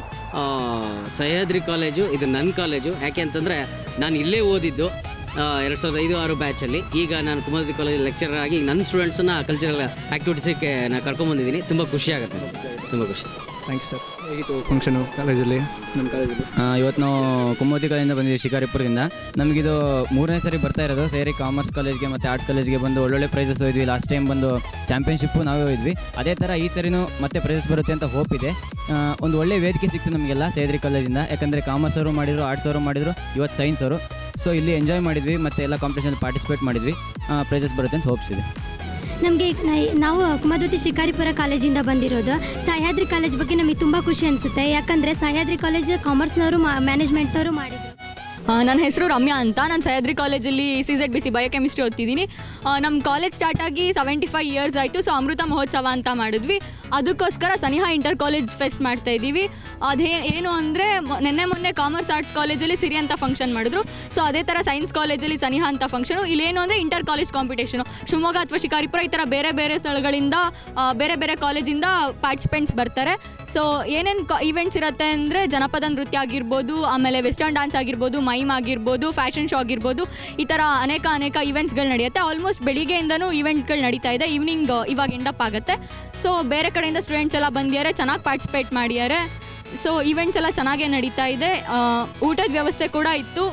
ಸಹ್ಯಾದ್ರಿ ಕಾಲೇಜು ಇದು ನನ್ನ ಕಾಲೇಜು. ಯಾಕೆ ಅಂತಂದರೆ ನಾನು ಇಲ್ಲೇ ಓದಿದ್ದು ಎರಡು ಸಾವಿರದ ಐದು ಆರು ಬ್ಯಾಚಲ್ಲಿ. ಈಗ ನಾನು ಕುಮದ್ವತಿ ಕಾಲೇಜ್ ಲೆಕ್ಚರರ್ ಆಗಿ ನನ್ನ ಸ್ಟೂಡೆಂಟ್ಸನ್ನು ಕಲ್ಚರಲ್ ಆ್ಯಕ್ಟಿವಿಟೀಸಿಗೆ ನಾನು ಕರ್ಕೊಂಡ್ಬಂದಿದ್ದೀನಿ. ತುಂಬ ಖುಷಿ ಆಗುತ್ತೆ, ತುಂಬ ಖುಷಿ. Thanks sir. ಹೇಗಿತ್ತು ಫಂಕ್ಷನು ಕಾಲೇಜಲ್ಲಿ? ನಮ್ಮ ಕಾಲೇಜಲ್ಲಿ ಇವತ್ತು ನಾವು ಕುಮದ್ವತಿ ಕಾಲೇಜಿಂದ ಬಂದಿದ್ದೀವಿ, ಶಿಕಾರಿಪುರದಿಂದ. ನಮಗಿದು ಮೂರನೇ ಸರಿ ಬರ್ತಾ ಇರೋದು. ಸೇರಿ ಕಾಮರ್ಸ್ ಕಾಲೇಜ್ಗೆ ಮತ್ತು ಆರ್ಟ್ಸ್ ಕಾಲೇಜ್ಗೆ ಬಂದು ಒಳ್ಳೊಳ್ಳೆ ಪ್ರೈಸಸ್ ಹೋದ್ವಿ. ಲಾಸ್ಟ್ ಟೈಮ್ ಬಂದು ಚಾಂಪಿಯನ್ಶಿಪ್ಪು ನಾವೇ ಹೋದ್ವಿ. ಅದೇ ಥರ ಈ ಸರಿನೂ ಮತ್ತೆ ಪ್ರೈಸಸ್ ಬರುತ್ತೆ ಅಂತ ಹೋಪ್ ಇದೆ. ಒಂದು ಒಳ್ಳೆ ವೇದಿಕೆ ಸಿಕ್ತು ನಮಗೆಲ್ಲ ಸಹ್ಯಾದ್ರಿ ಕಾಲೇಜಿಂದ. ಯಾಕಂದರೆ ಕಾಮರ್ಸ್ ಅವರು ಮಾಡಿದರು, ಆರ್ಟ್ಸ್ ಅವರು ಮಾಡಿದರು, ಇವತ್ತು ಸೈನ್ಸ್ ಅವರು. ಸೊ ಇಲ್ಲಿ ಎಂಜಾಯ್ ಮಾಡಿದ್ವಿ ಮತ್ತು ಎಲ್ಲ ಕಾಂಪಿಟೇಷನ್ ಪಾರ್ಟಿಸಿಪೇಟ್ ಮಾಡಿದ್ವಿ. ಪ್ರೈಸಸ್ ಬರುತ್ತೆ ಅಂತ ಹೋಪ್ಸ್ ಇದೆ. ನಮಗೆ ನಾವು ಕುಮದ್ವತಿ ಶಿಕಾರಿಪುರ ಕಾಲೇಜಿಂದ ಬಂದಿರೋದು. ಸಹ್ಯಾದ್ರಿ ಕಾಲೇಜ್ ಬಗ್ಗೆ ನಮಗೆ ತುಂಬ ಖುಷಿ ಅನಿಸುತ್ತೆ. ಯಾಕಂದರೆ ಸಹ್ಯಾದ್ರಿ ಕಾಲೇಜ್ ಕಾಮರ್ಸ್ನವರು ಮ್ಯಾನೇಜ್ಮೆಂಟ್ನವರು ಮಾಡಿದರು. ನನ್ನ ಹೆಸರು ರಮ್ಯಾ ಅಂತ. ನಾನು ಸಹ್ಯಾದ್ರಿ ಕಾಲೇಜಲ್ಲಿ C Z B C biochemistry ಓದ್ತಿದ್ದೀನಿ. ನಮ್ಮ ಕಾಲೇಜ್ ಸ್ಟಾರ್ಟ್ ಆಗಿ ಸೆವೆಂಟಿ ಫೈವ್ ಇಯರ್ಸ್ ಆಯಿತು. ಸೊ ಅಮೃತ ಮಹೋತ್ಸವ ಅಂತ ಮಾಡಿದ್ವಿ. ಅದಕ್ಕೋಸ್ಕರ ಸನಿಹಾ ಇಂಟರ್ ಕಾಲೇಜ್ ಫೆಸ್ಟ್ ಮಾಡ್ತಾಯಿದ್ದೀವಿ. ಅದೇ ಏನು ಅಂದರೆ ನಿನ್ನೆ ಮೊನ್ನೆ ಕಾಮರ್ಸ್ ಆರ್ಟ್ಸ್ ಕಾಲೇಜಲ್ಲಿ ಸಿರಿ ಅಂತ ಫಂಕ್ಷನ್ ಮಾಡಿದ್ರು. ಸೊ ಅದೇ ಥರ ಸೈನ್ಸ್ ಕಾಲೇಜಲ್ಲಿ ಸನಿಹಾ ಅಂತ ಫಂಕ್ಷನು. ಇಲ್ಲೇನು ಅಂದರೆ ಇಂಟರ್ ಕಾಲೇಜ್ ಕಾಂಪಿಟೇಷನು. ಶಿವಮೊಗ್ಗ ಅಥವಾ ಶಿಕಾರಿಪುರ ಈ ಥರ ಬೇರೆ ಬೇರೆ ಸ್ಥಳಗಳಿಂದ ಬೇರೆ ಬೇರೆ ಕಾಲೇಜಿಂದ ಪಾರ್ಟಿಸಿಪೆಂಟ್ಸ್ ಬರ್ತಾರೆ. ಸೊ ಏನೇನು ಕ ಈವೆಂಟ್ಸ್ ಇರುತ್ತೆ ಅಂದರೆ ಜನಪದ ನೃತ್ಯ ಆಗಿರ್ಬೋದು, ಆಮೇಲೆ ವೆಸ್ಟರ್ನ್ ಡ್ಯಾನ್ಸ್ ಆಗಿರ್ಬೋದು, ಮೈಮ್ ಆಗಿರ್ಬೋದು, ಫ್ಯಾಷನ್ ಶೋ ಆಗಿರ್ಬೋದು, ಈ ಥರ ಅನೇಕ ಅನೇಕ ಈವೆಂಟ್ಸ್ಗಳು ನಡೆಯುತ್ತೆ. ಆಲ್ಮೋಸ್ಟ್ ಬೆಳಿಗ್ಗೆಯಿಂದನೂ ಈವೆಂಟ್ಗಳು ನಡೀತಾ ಇದೆ. ಈವ್ನಿಂಗ್ ಇವಾಗ ಎಂಡಪ್ ಆಗುತ್ತೆ. ಸೊ ಬೇರೆ ಕಡೆಯಿಂದ ಸ್ಟೂಡೆಂಟ್ಸ್ ಎಲ್ಲ ಬಂದಿದ್ದಾರೆ, ಚೆನ್ನಾಗಿ ಪಾರ್ಟಿಸಿಪೇಟ್ ಮಾಡಿದ್ದಾರೆ. ಸೊ ಈವೆಂಟ್ಸ್ ಎಲ್ಲ ಚೆನ್ನಾಗೇ ನಡೀತಾ ಇದೆ. ಊಟದ ವ್ಯವಸ್ಥೆ ಕೂಡ ಇತ್ತು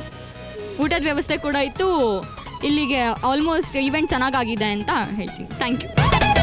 ಊಟದ ವ್ಯವಸ್ಥೆ ಕೂಡ ಇತ್ತು ಇಲ್ಲಿಗೆ ಆಲ್ಮೋಸ್ಟ್ ಈವೆಂಟ್ ಚೆನ್ನಾಗಾಗಿದೆ ಅಂತ ಹೇಳ್ತೀನಿ. Thank you.